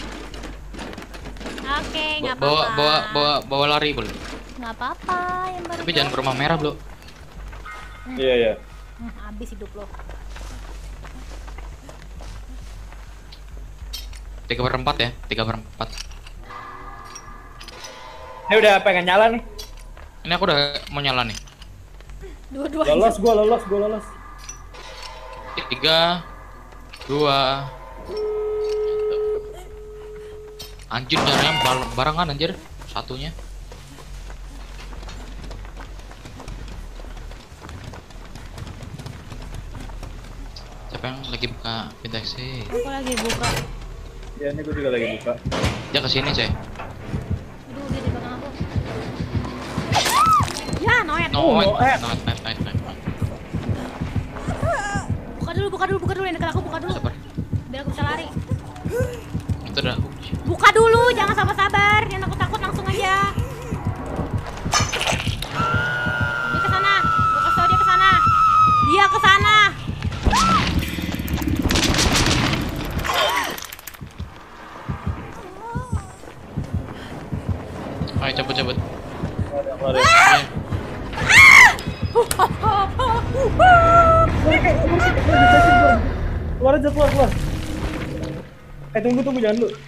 Oke, nggak Ba- Bawa apa-apa. bawa bawa bawa lari bro. Nggak apa-apa, yang baru. Tapi jangan ke rumah merah bro. Iya, iya. Hmm, habis hidup lo. Tiga per empat ya, tiga per empat. Ini udah pengen nyala nih. Ini aku udah mau nyala nih. Dua-duanya. Lolos, gua lolos, gua lolos. Tiga, dua. Anjir jalannya bal- barengan anjir satunya. Siapa yang lagi buka pintu exit? Aku lagi buka. Ya, ini gua juga lagi buka. Dia kesini coy. Aduh, dia di belakang aku. Ya, noet. No, Oh, wait, no, eh. no, wait, wait, wait, wait. Buka dulu, buka dulu, buka dulu yang dekat aku, buka dulu. Sabar. Biar aku bisa lari. Itu udah hook. Buka dulu, jangan sabar-sabar. Yang takut-takut langsung aja. Dia ke sana. Gua kasih tau dia ke sana. Dia ke sana. Ayo cabut cabut. Ada, ada. Iya. Keluar aja, keluar, keluar. Eh, tunggu, tunggu, jangan dulu.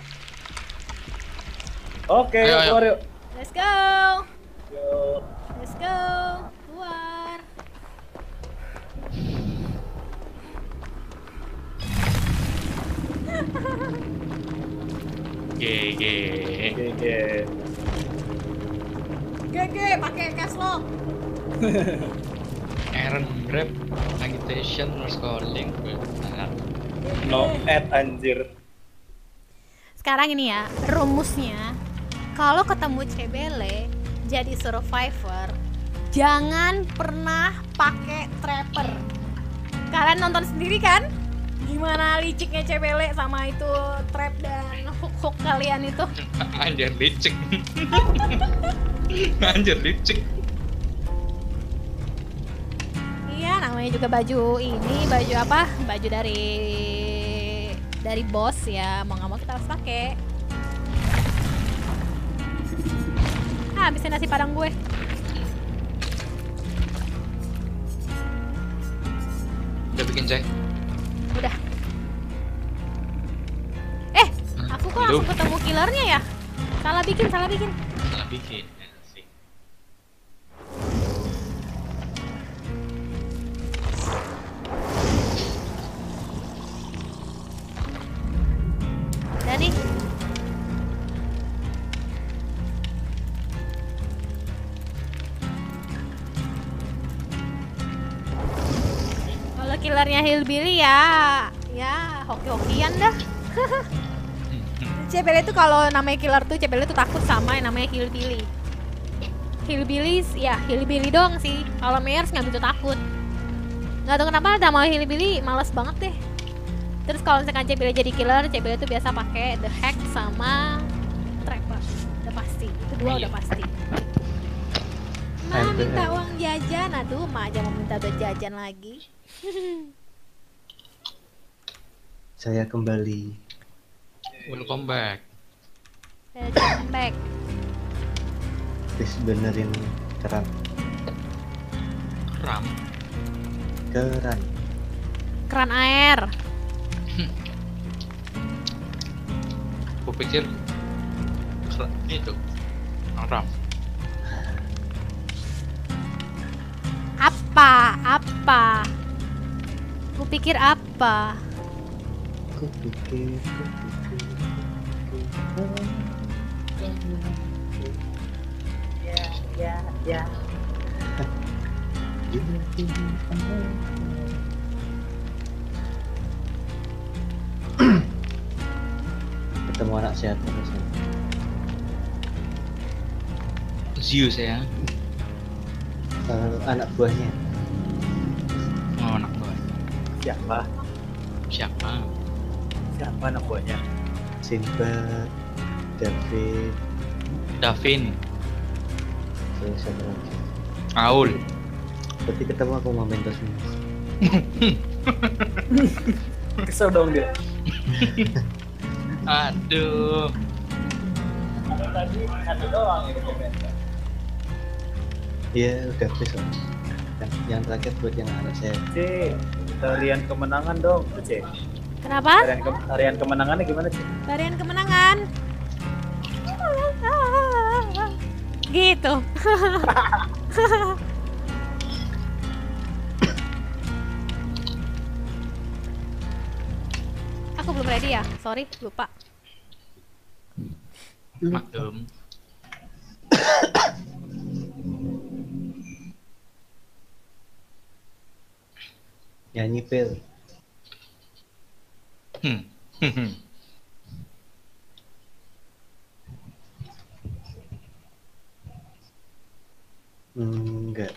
Oke, Ayo, yuk, ayo. keluar yuk. Let's go. Yuk. Let's go. Keluar. G G. Oke, oke. Gege, pakai cash lo. Aaron Grab, agitation, nurse calling. Nah, No ad anjir. Sekarang ini ya, rumusnya. Kalau ketemu C B L jadi survivor, jangan pernah pakai trapper. Kalian nonton sendiri kan? Gimana liciknya C B L sama itu trap dan hook-hook kalian itu. Anjir licik. Anjir licik. Iya, namanya juga baju ini, baju apa? Baju dari dari bos ya, mau nggak mau kita harus pakai. Ah, habisin nasi padang gue. Udah bikin cek. Udah. Eh, aku kok Aduh. langsung ketemu killernya ya? Salah bikin, salah bikin. Salah bikin. Asik. killernya Hillbilly ya, ya hoki-hokian dah. C B L itu kalau namanya killer tuh C B L itu takut sama yang namanya Hillbilly. Hillbilly ya Hillbilly dong sih. Kalau Myers nggak begitu takut. Nggak tahu kenapa nama Hillbilly males banget deh. Terus kalau misalkan C B L jadi killer, C B L itu biasa pakai The Hack sama Trapper. Udah pasti. Itu dua udah pasti. Ma minta uang jajan, aduh Ma aja mau minta duit jajan lagi. Saya kembali. Welcome back. Welcome back. Please benerin keran. Ram. Keran. Keran air. Aku pikir keran itu ram. Apa? Apa? Ku pikir apa? Ku pikir, ku pikir, ku pikir. Ya, ya, ya. Ketemu anak sehat terus. Zeus ya. Uh, anak buahnya. Oh, anak buah. Siapa? Siapa? Siapa anak buahnya? Sinbad, David, Davin. terus siapa lagi? Aul. Berarti ketemu aku mau mentor semua. Kesel dong dia. Aduh. Tadi satu doang itu komentar. Iya udah habis om. Yang terakhir buat yang anak saya. C, tarian kemenangan dong, C. Kenapa? Tarian, ke tarian kemenangannya gimana, C? Tarian kemenangan. Gitu. Aku belum ready ya, sorry, lupa. Maklum. Nyanyi Pel. Hmm. Hmm, enggak.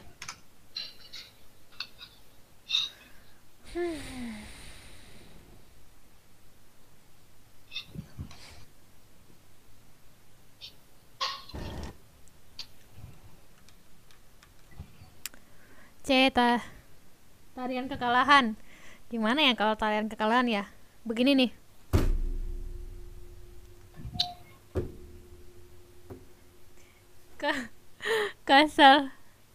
C, ta tarian kekalahan. Gimana ya kalau tarian kekalahan ya? Begini nih. Ke kasar.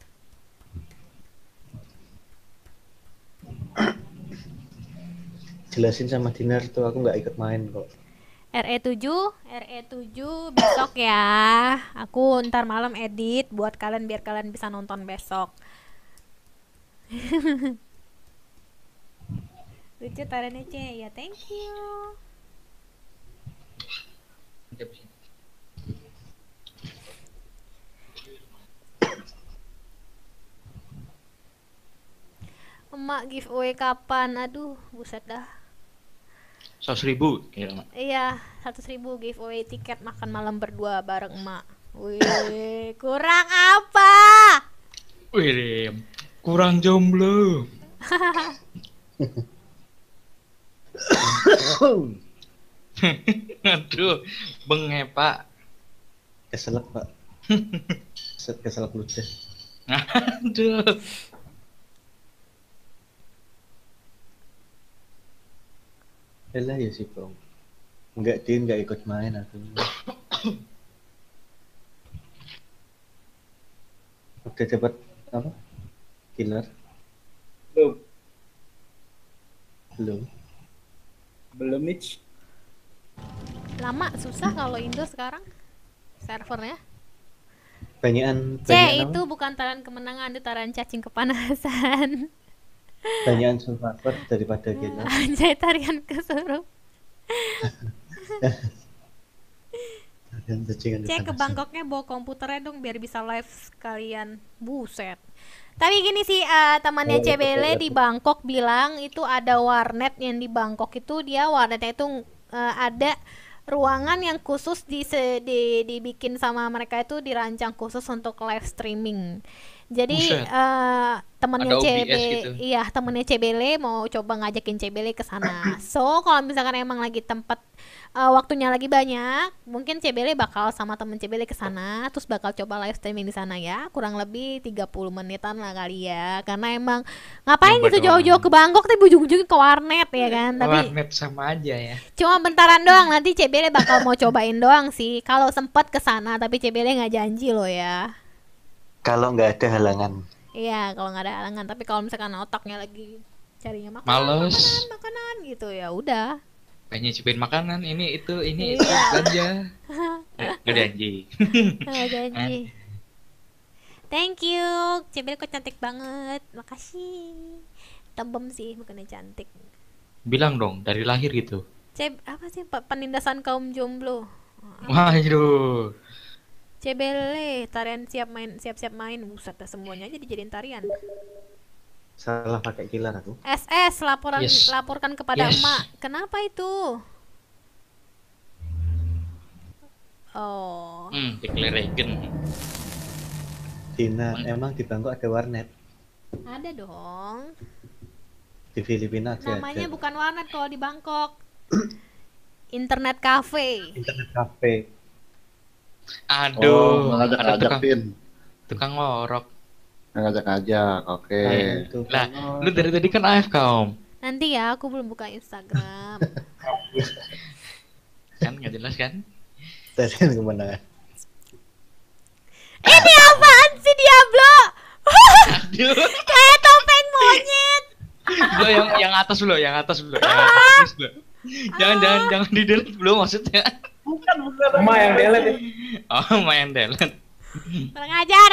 Jelasin sama Dinar tuh aku nggak ikut main kok. R E tujuh, R E tujuh besok ya. Aku ntar malam edit buat kalian biar kalian bisa nonton besok. Lucu tariannya C, ya thank you. Emak giveaway kapan? Aduh, buset dah. Seratus ribu. Iya, Mak. Iya, seratus ribu giveaway tiket makan malam berdua bareng emak. Wih, kurang apa? Wih, kurang jomblo. Aduh, benge Pak. Keselak pak. Keselak, keselak ludah. Aduh. Yalah ya sih bang. Enggak Din, enggak ikut main aku. Udah dapat apa? Killer? Belum, Belum. belum nih. Lama susah kalau Indo sekarang servernya. Banyakan C banyakan itu apa? bukan tarian kemenangan, itu tarian cacing kepanasan. Banyakan survivor daripada killer. Anjay, tarian kesurup. Dan cacingan di Cek ke sana. Bangkoknya bawa komputernya dong biar bisa live sekalian. Buset. Tapi gini sih, eh, temannya Oh, C B L betul, di Bangkok bilang itu ada warnet yang di Bangkok itu dia warnetnya itu eh, ada ruangan yang khusus di, se- di dibikin sama mereka itu dirancang khusus untuk live streaming. Jadi Buset. eh, temennya Ada O B S C B gitu. iya temennya C B L mau coba ngajakin C B L ke sana. So kalau misalkan emang lagi tempat eh, waktunya lagi banyak, mungkin C B L bakal sama temen C B L ke sana, terus bakal coba live streaming di sana ya, kurang lebih tiga puluh menitan lah kali ya. Karena emang ngapain Nyoba gitu doang. jauh-jauh ke Bangkok tapi ujung-ujungnya ke warnet ya kan. Tapi Warnet sama aja ya. cuma bentaran doang, nanti C B L bakal mau cobain doang sih. Kalau sempat ke sana tapi C B L nggak janji loh ya. Kalau nggak ada halangan. Iya, kalau nggak ada halangan. Tapi kalau misalkan otaknya lagi carinya makanan, Males. makanan, makanan gitu ya udah. Pengen nyicipin makanan, ini itu, ini itu, belanja. Eh, Nggak janji. Nggak janji. Thank you, C B L kok cantik banget. Makasih. Tembem sih, bukannya cantik. Bilang dong, dari lahir gitu. C apa sih Pak, penindasan kaum jomblo? Waduh. C B L tarian siap main, siap-siap main. Buset dah semuanya aja dijadiin tarian. Salah pakai killer aku. S S laporan Yes. laporkan kepada Yes. emak. Kenapa itu? Oh. Hmm, declare regen. Dina, emang di Bangkok ada warnet. Ada dong. Di Filipina aja Namanya ada. bukan warnet kalau di Bangkok. Internet cafe. Internet cafe. Aduh, Oh, ada ngajak-ngajak, tukang, Pin. tukang lorok. Ngajak-ngajak, oke. Nah, itu. Lah, lu dari tadi kan A F K, Om. Nanti ya, aku belum buka Instagram. Kan nggak jelas kan? Tarian kemenangan. Ini apaan sih Diablo? Aduh. Kayak topeng monyet. Bro, yang yang atas dulu, yang atas dulu, yang atas dulu. Jangan jangan jangan di delete dulu maksudnya. Bukan, bukan. Emak yang delete. Oh, main delete. Kurang ajar.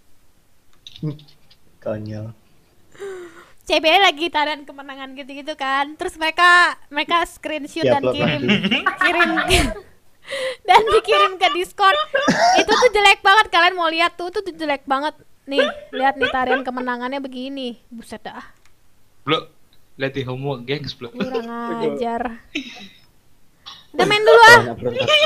Konyol. C B L lagi tarian kemenangan gitu-gitu kan. Terus mereka mereka screenshot Ya, dan upload kirim lagi. kirim dan dikirim ke Discord. Itu tuh jelek banget, kalian mau lihat tuh, tuh, tuh jelek banget. Nih, lihat nih tarian kemenangannya begini. Buset dah. Bro, lihat di homo gengs, Bro. Kurang ajar. Udah main dulu ah. Jangan upload lagi.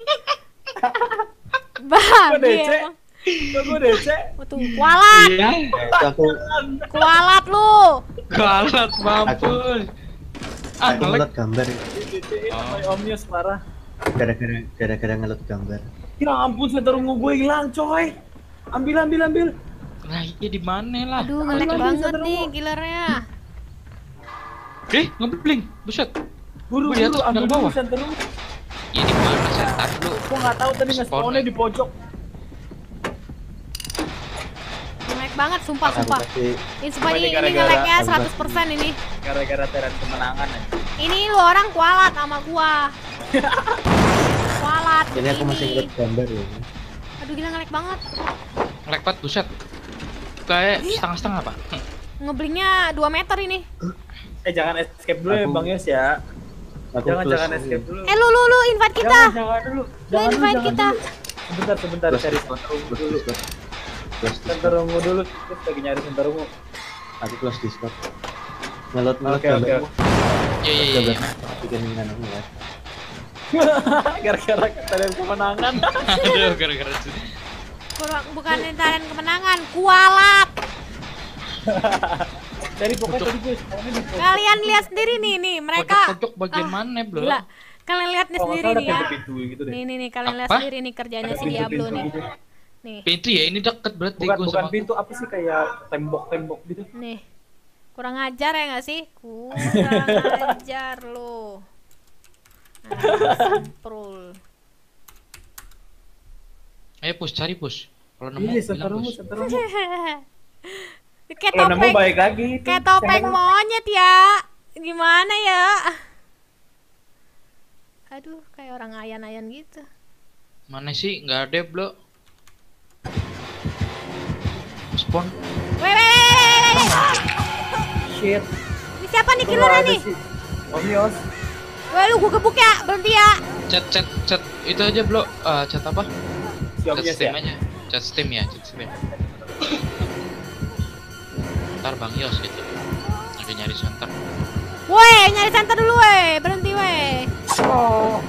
Bang, Gue D C. Gue D C. tuh kualat, Iya. Itu aku kualat lu. Kalat mampus. Ah, aku ngelag. ngelut gambar Oh. Omnius parah. gara-gara gara-gara ngelut gambar. Ya ampun, senter ungu gue hilang, coy. Ambil, ambil, ambil. Nah, iya di mana lah? Aduh, ngelek Lagi, banget senter nih ungu. gilernya. Eh, ngebling. Buset. Buru, Gua di buru, atas, ambil nggak ke dulu bawah. senter ungu. Ini di mana setan lu? Gue nggak tahu tadi Spawn nge-spawnnya ya? di pojok. Ngelek banget, sumpah, Aku sumpah. kasih Ini sumpah Ini ini, ini gara-gara ngeleknya tambah. seratus persen ini. Gara-gara teren kemenangan aja. Ini lu orang kualat sama gua. Kualat. ini aku masih begini. ngelut gambar ya. Aduh, gila ngelek banget. Ngelag banget, buset. Kayak setengah-setengah, Pak. Ngeblingnya dua meter ini. Eh jangan escape dulu ya Aku- Bang Yos ya. Aku Jangan plus jangan escape dulu. Eh, lu lu lu invite kita. Jangan, jangan dulu. Lu Jangan dulu, invite jangan kita. dulu. Sebentar, sebentar plus cari Discord, center ungu plus dulu. Discord. Plus Center Discord. ungu dulu. Terus lagi nyari center ungu. Aku plus Discord. Ngelut ngelut Oke, oke. gambar. Iya, iya, iya. Gambar bikin anu ya. Gara-gara teren kemenangan. Aduh, gara-gara itu. Kurang, bukan tarian kemenangan, kualat. Dari pokoknya tadi gue spawnnya di pojok. Kalian lihat sendiri nih nih, mereka Pojok-pojok bagian Ah, mana, Bro? gila. Kalian lihat nih Kalau sendiri nggak salah nih ya. ada pintu gitu deh. Nih nih nih kalian lihat Apa? sendiri nih kerjanya Ada si Diablo pintu-pintu nih. gitu. Nih, Pintu ya, ini deket berarti Bukan gua bukan sama. pintu apa sih, kayak tembok-tembok gitu. nih. Kurang ajar ya nggak sih? Kurang ajar lo. Semprul. Ayo push, cari push. Kalau nemu, Iya, center bilang ungu, push. center ungu. Kayak Kalau nemu topeng, baik lagi. kayak topeng monyet ya. Gimana ya? Aduh, kayak orang ayan-ayan gitu. Mana sih? Nggak ada, Bro. Spawn. Weh, weh, weh, weh, weh. Shit. Ini siapa nih Tuh, killernya ada nih? si Om Yos. Weh, lu gua gebuk ya, berhenti ya. Chat chat chat itu aja bro. Eh, chat apa? Si Om Chat Yas Steam ya? aja. Chat Steam ya, chat Steam. Ntar Bang Yos gitu. Lagi nyari center. Woi, nyari center dulu weh. Berhenti weh. Oh.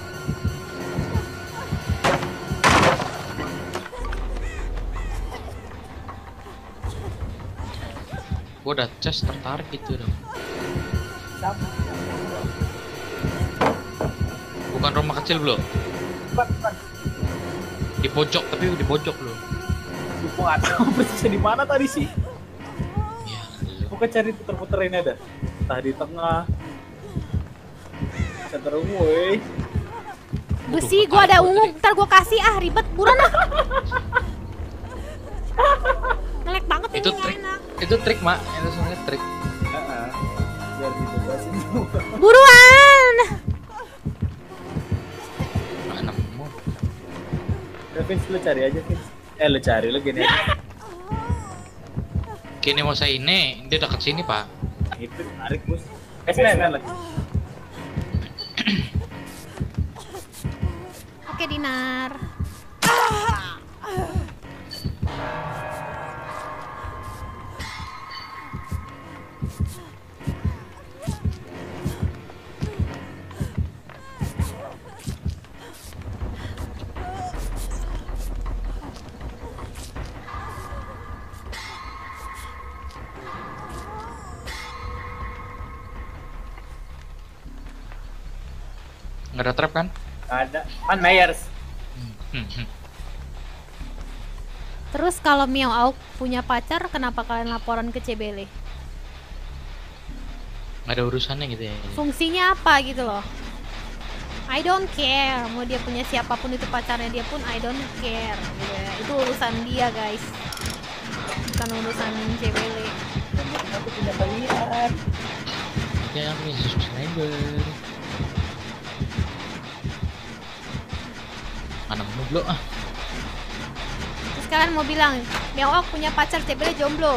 Gua udah cas tertarik gitu dong. Sama. Bukan rumah kecil bro. Bukan, bukan. Di pojok tapi di pojok lo. Gue nggak tahu persisnya di mana tadi sih. Ya. Pokoknya cari puter-puter ini ada. Entah di tengah. Center ungu, woi. Besi, gua ada ungu. Ntar gua kasih ah, ribet. Buruan ah. Ngelek banget ini, Itu nggak trik. enak. Itu trik mak. Itu sebenarnya trik. Heeh. Biar dibebasin semua. Buruan. Nggak nemu. Ya, Vince, lu cari aja, Vince. Eh, lu cari, lu gini aja. Kini mau saya ini, dia dekat sini pak. Itu tarik, bos. Eh, sembilan lagi. Oke, Dinar. Nggak ada trap kan? Ada. Man Myers. Hmm, hmm. Terus kalau Miao Auk punya pacar, kenapa kalian laporan ke C B L? Nggak ada urusannya gitu ya. Fungsinya apa gitu loh? I don't care. Mau dia punya siapapun itu pacarnya dia pun I don't care. Gitu ya. Itu urusan dia guys. Bukan urusan C B L. Aku punya kalian. Dia yang punya subscriber. Mana nemu bro ah? Terus kalian mau bilang Miao Auk punya pacar, C B L jomblo.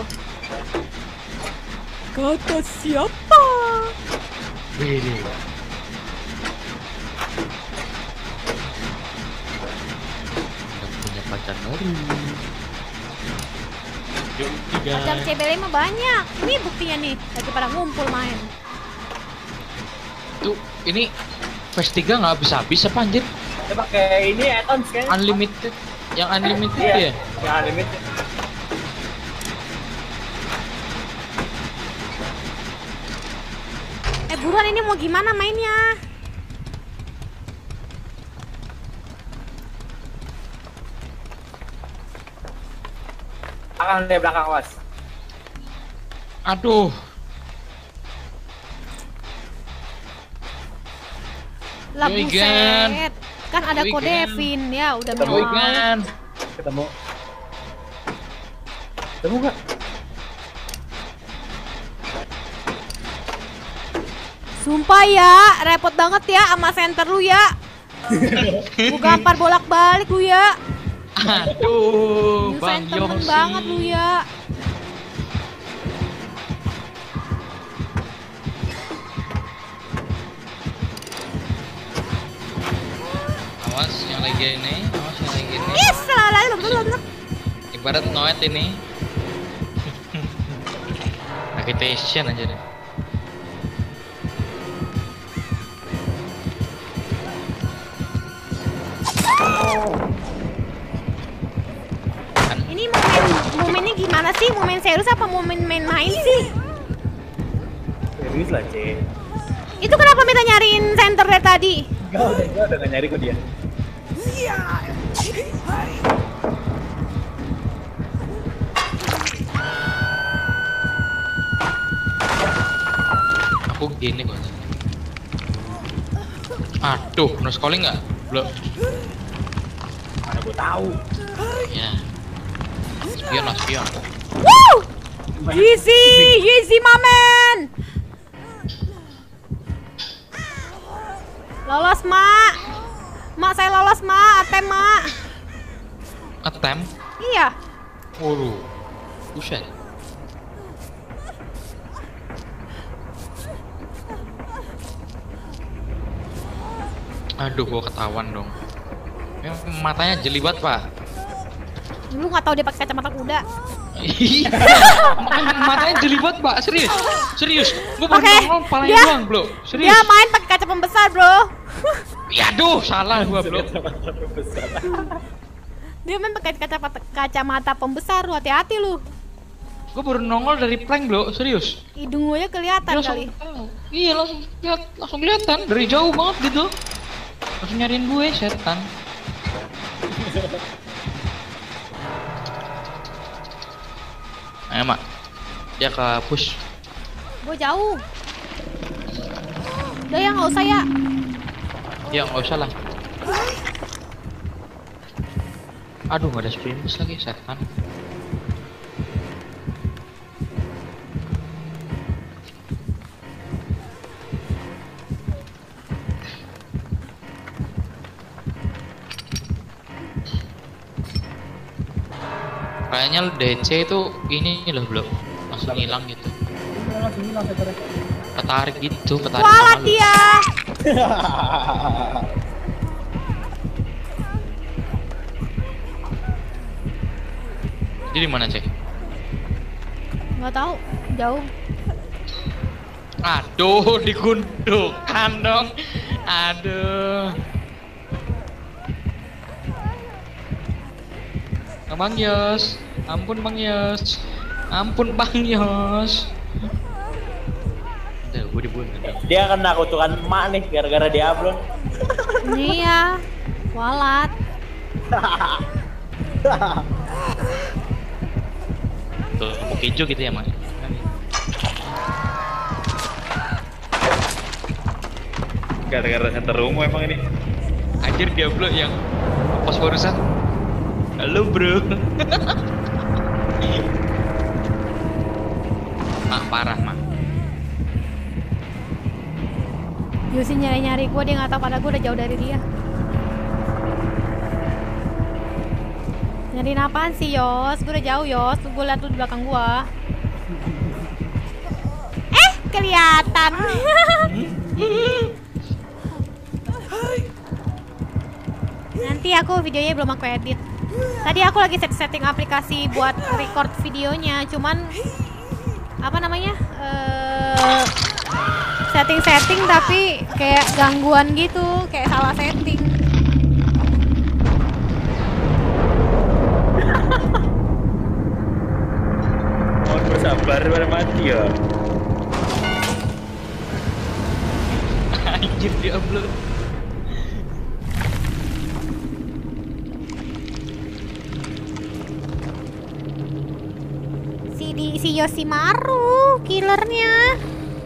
Kata siapa? Wih. Udah punya pacar baru. Yuk, tiga. Pacar C B L mah banyak. Ini buktinya nih, lagi pada ngumpul main. Tuh, ini Phase tiga nggak habis-habis apa anjir? Dia pakai ini add-ons kan? Unlimited. Yang unlimited Iya. ya? Ya, unlimited. Eh buruan, ini mau gimana mainnya? Belakang deh, belakang was. Aduh. Lah Wigan. buset. Kan ada Wigan. kode Vin ya, udah Ketemu Miao Auk. Wigan. Ketemu. Ketemu nggak? Sumpah ya, repot banget ya sama center lu ya. Gua gampar bolak-balik lu ya. Aduh, Nyusahin Bang temen Yosi. banget lu ya. Awas yang lagi ini, awas yang lagi ini. Ih, salah lalu. Ibarat Noet ini. Agitation aja deh. Kan Ini momen momennya gimana sih? Momen serius apa momen main-main sih? Serius lah, C. Itu kenapa minta nyariin center dari tadi? Enggak, udah, enggak, udah nggak nyari kok dia. aku gini kok. Aduh, no calling nggak? Belum. Mana gua tahu. Ya. Spion lah, spion. Woo! Yeezy, Yeezy mamen. Lolos, Mak. Mak, saya lolos, Mak. Atem, Mak. Attempt. Iya. Waduh. Buset. Aduh, gua ketahuan dong. Ya, matanya jeli banget, Pak. Lu nggak tahu dia pakai kacamata kuda. Iya. Matanya jeli banget, Pak. Serius. Serius. Gua baru Oke, nongol palanya dia- doang, Bro. Serius. Dia main pakai kaca pembesar, bro. Ya aduh, salah gua, Bro. Dia main pakai kacamata kacamata pembesar, lu hati-hati lu. Gua baru nongol dari prank, Bro. Serius. Hidung gue kelihatan Dia langsung kali. tahu. Iya, langsung lihat, langsung kelihatan dari jauh banget gitu. Langsung nyariin gue, setan. Ayo, Mak. Dia ke push. Gue jauh. Udah ya nggak usah ya. Ya nggak usah lah. Aduh, nggak ada sprint bus lagi, setan. Kayaknya D C itu ini loh belum langsung hilang gitu. Langsung hilang sekarang. Ketarik gitu, ketarik Walah sama lu. dia. Jadi di mana, Cek? Nggak tahu, jauh. Aduh, digundukan dong. Aduh. Bang Yos, ampun Bang Yos, ampun Bang Yos. Udah, gue dibunuh. Dia kena kutukan emak nih gara-gara dia upload. Iya, walat. Tuh, lampu hijau gitu ya, Mak. Gara-gara center rumah emang ini. Anjir dia blok yang pos barusan. Halo bro. Mak parah mak. Yusi nyari-nyari gue, dia nggak tahu pada gue udah jauh dari dia. Nyariin apaan sih Yos? Gue udah jauh Yos, gue liat tuh di belakang gue. Eh, kelihatan. Nanti aku videonya belum aku edit. Tadi aku lagi set-setting aplikasi buat record videonya, cuman apa namanya? Eh, setting-setting tapi kayak gangguan gitu, kayak salah setting. Mohon bersabar pada mati ya. Anjir dia upload. Si di si Yoshimaru killernya.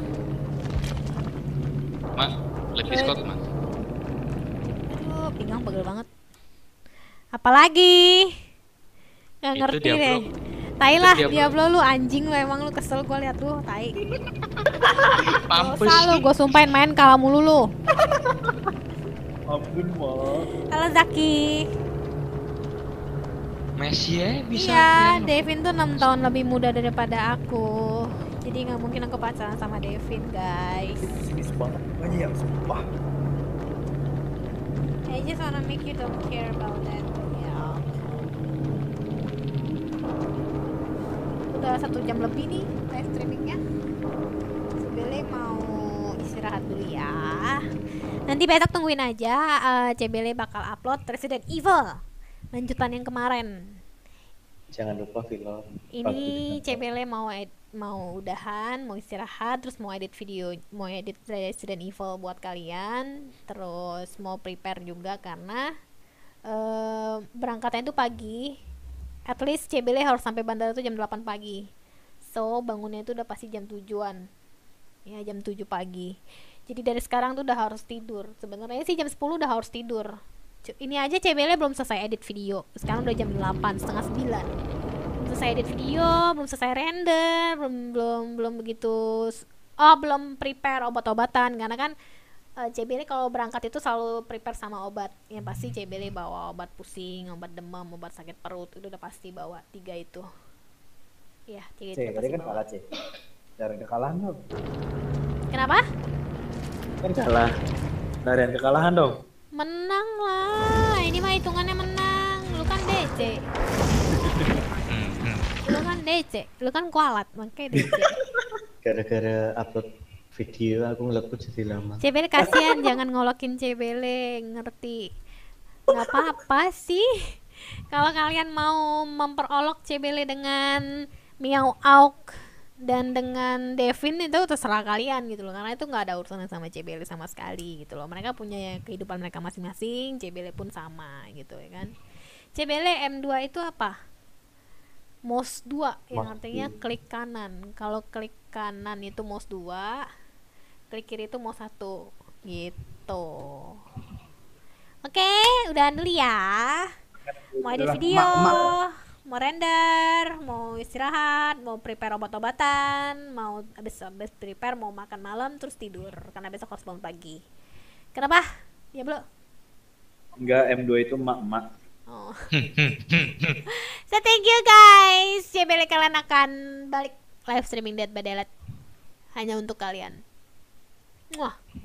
Mak, lihat Discord mak. Aduh, pinggang pegel banget. Apalagi? Nggak Itu ngerti Diablo. deh. Tai lah, Diablo. Diablo lu anjing lu, emang lu kesel gua liat lu, tai. Gak Mampus. usah lu, gua sumpahin main kalah mulu lu. Ampun mah. Halo Zaki. Messi ya bisa. Iya, dia. Devin tuh enam tahun lebih muda daripada aku. Jadi nggak mungkin aku pacaran sama Devin, guys. Sinis banget banyak yang sumpah. I just wanna make you don't care about that. Ya. Udah satu jam lebih nih live streamingnya. Sebele mau istirahat dulu ya. Nanti besok tungguin aja, uh, Cebele bakal upload Resident Evil lanjutan yang kemarin. Jangan lupa film. Ini Cebele mau ed- mau udahan, mau istirahat, terus mau edit video, mau edit Resident Evil buat kalian, terus mau prepare juga karena uh, berangkatnya itu pagi. At least Cebele harus sampai bandara itu jam delapan pagi. So bangunnya itu udah pasti jam tujuan. Ya jam tujuh pagi. Jadi dari sekarang tuh udah harus tidur. Sebenarnya sih jam sepuluh udah harus tidur. C- Ini aja Cebele belum selesai edit video. Sekarang udah jam delapan, setengah sembilan. Belum selesai edit video, belum selesai render, belum belum belum begitu s- oh belum prepare obat-obatan karena kan uh, Cebele kalau berangkat itu selalu prepare sama obat. Yang pasti Cebele bawa obat pusing, obat demam, obat sakit perut, itu udah pasti bawa tiga itu. Iya, tiga itu C, udah tadi pasti kan bawa. kalah C. Dari kekalahan dong. Kenapa? Kan kalah. Dari kekalahan dong. Menang lah, ini mah hitungannya menang. Lu kan D C. Lu kan D C, lu kan kualat, makanya D C. Gara-gara upload video aku ngeleput jadi lama. Cebele kasihan, jangan ngolokin Cebele, ngerti? Nggak apa-apa sih. Kalau kalian mau memperolok Cebele dengan Miao Auk dan dengan Devin itu terserah kalian gitu loh, karena itu nggak ada urusan sama Cebele sama sekali gitu loh. Mereka punya kehidupan mereka masing-masing, Cebele pun sama gitu ya kan. Cebele M dua itu apa? Mouse dua yang artinya klik kanan. Kalau klik kanan itu mouse dua, klik kiri itu mouse satu gitu. Oke, udahan dulu ya. Mau edit video, mau render, mau istirahat, mau prepare obat-obatan, mau abis abis prepare mau makan malam terus tidur karena besok harus bangun pagi. Kenapa? Ya belum? Enggak, M dua itu mak-mak. Oh. So thank you guys. Cebele kalian akan balik live streaming Dead by Daylight hanya untuk kalian. Wah.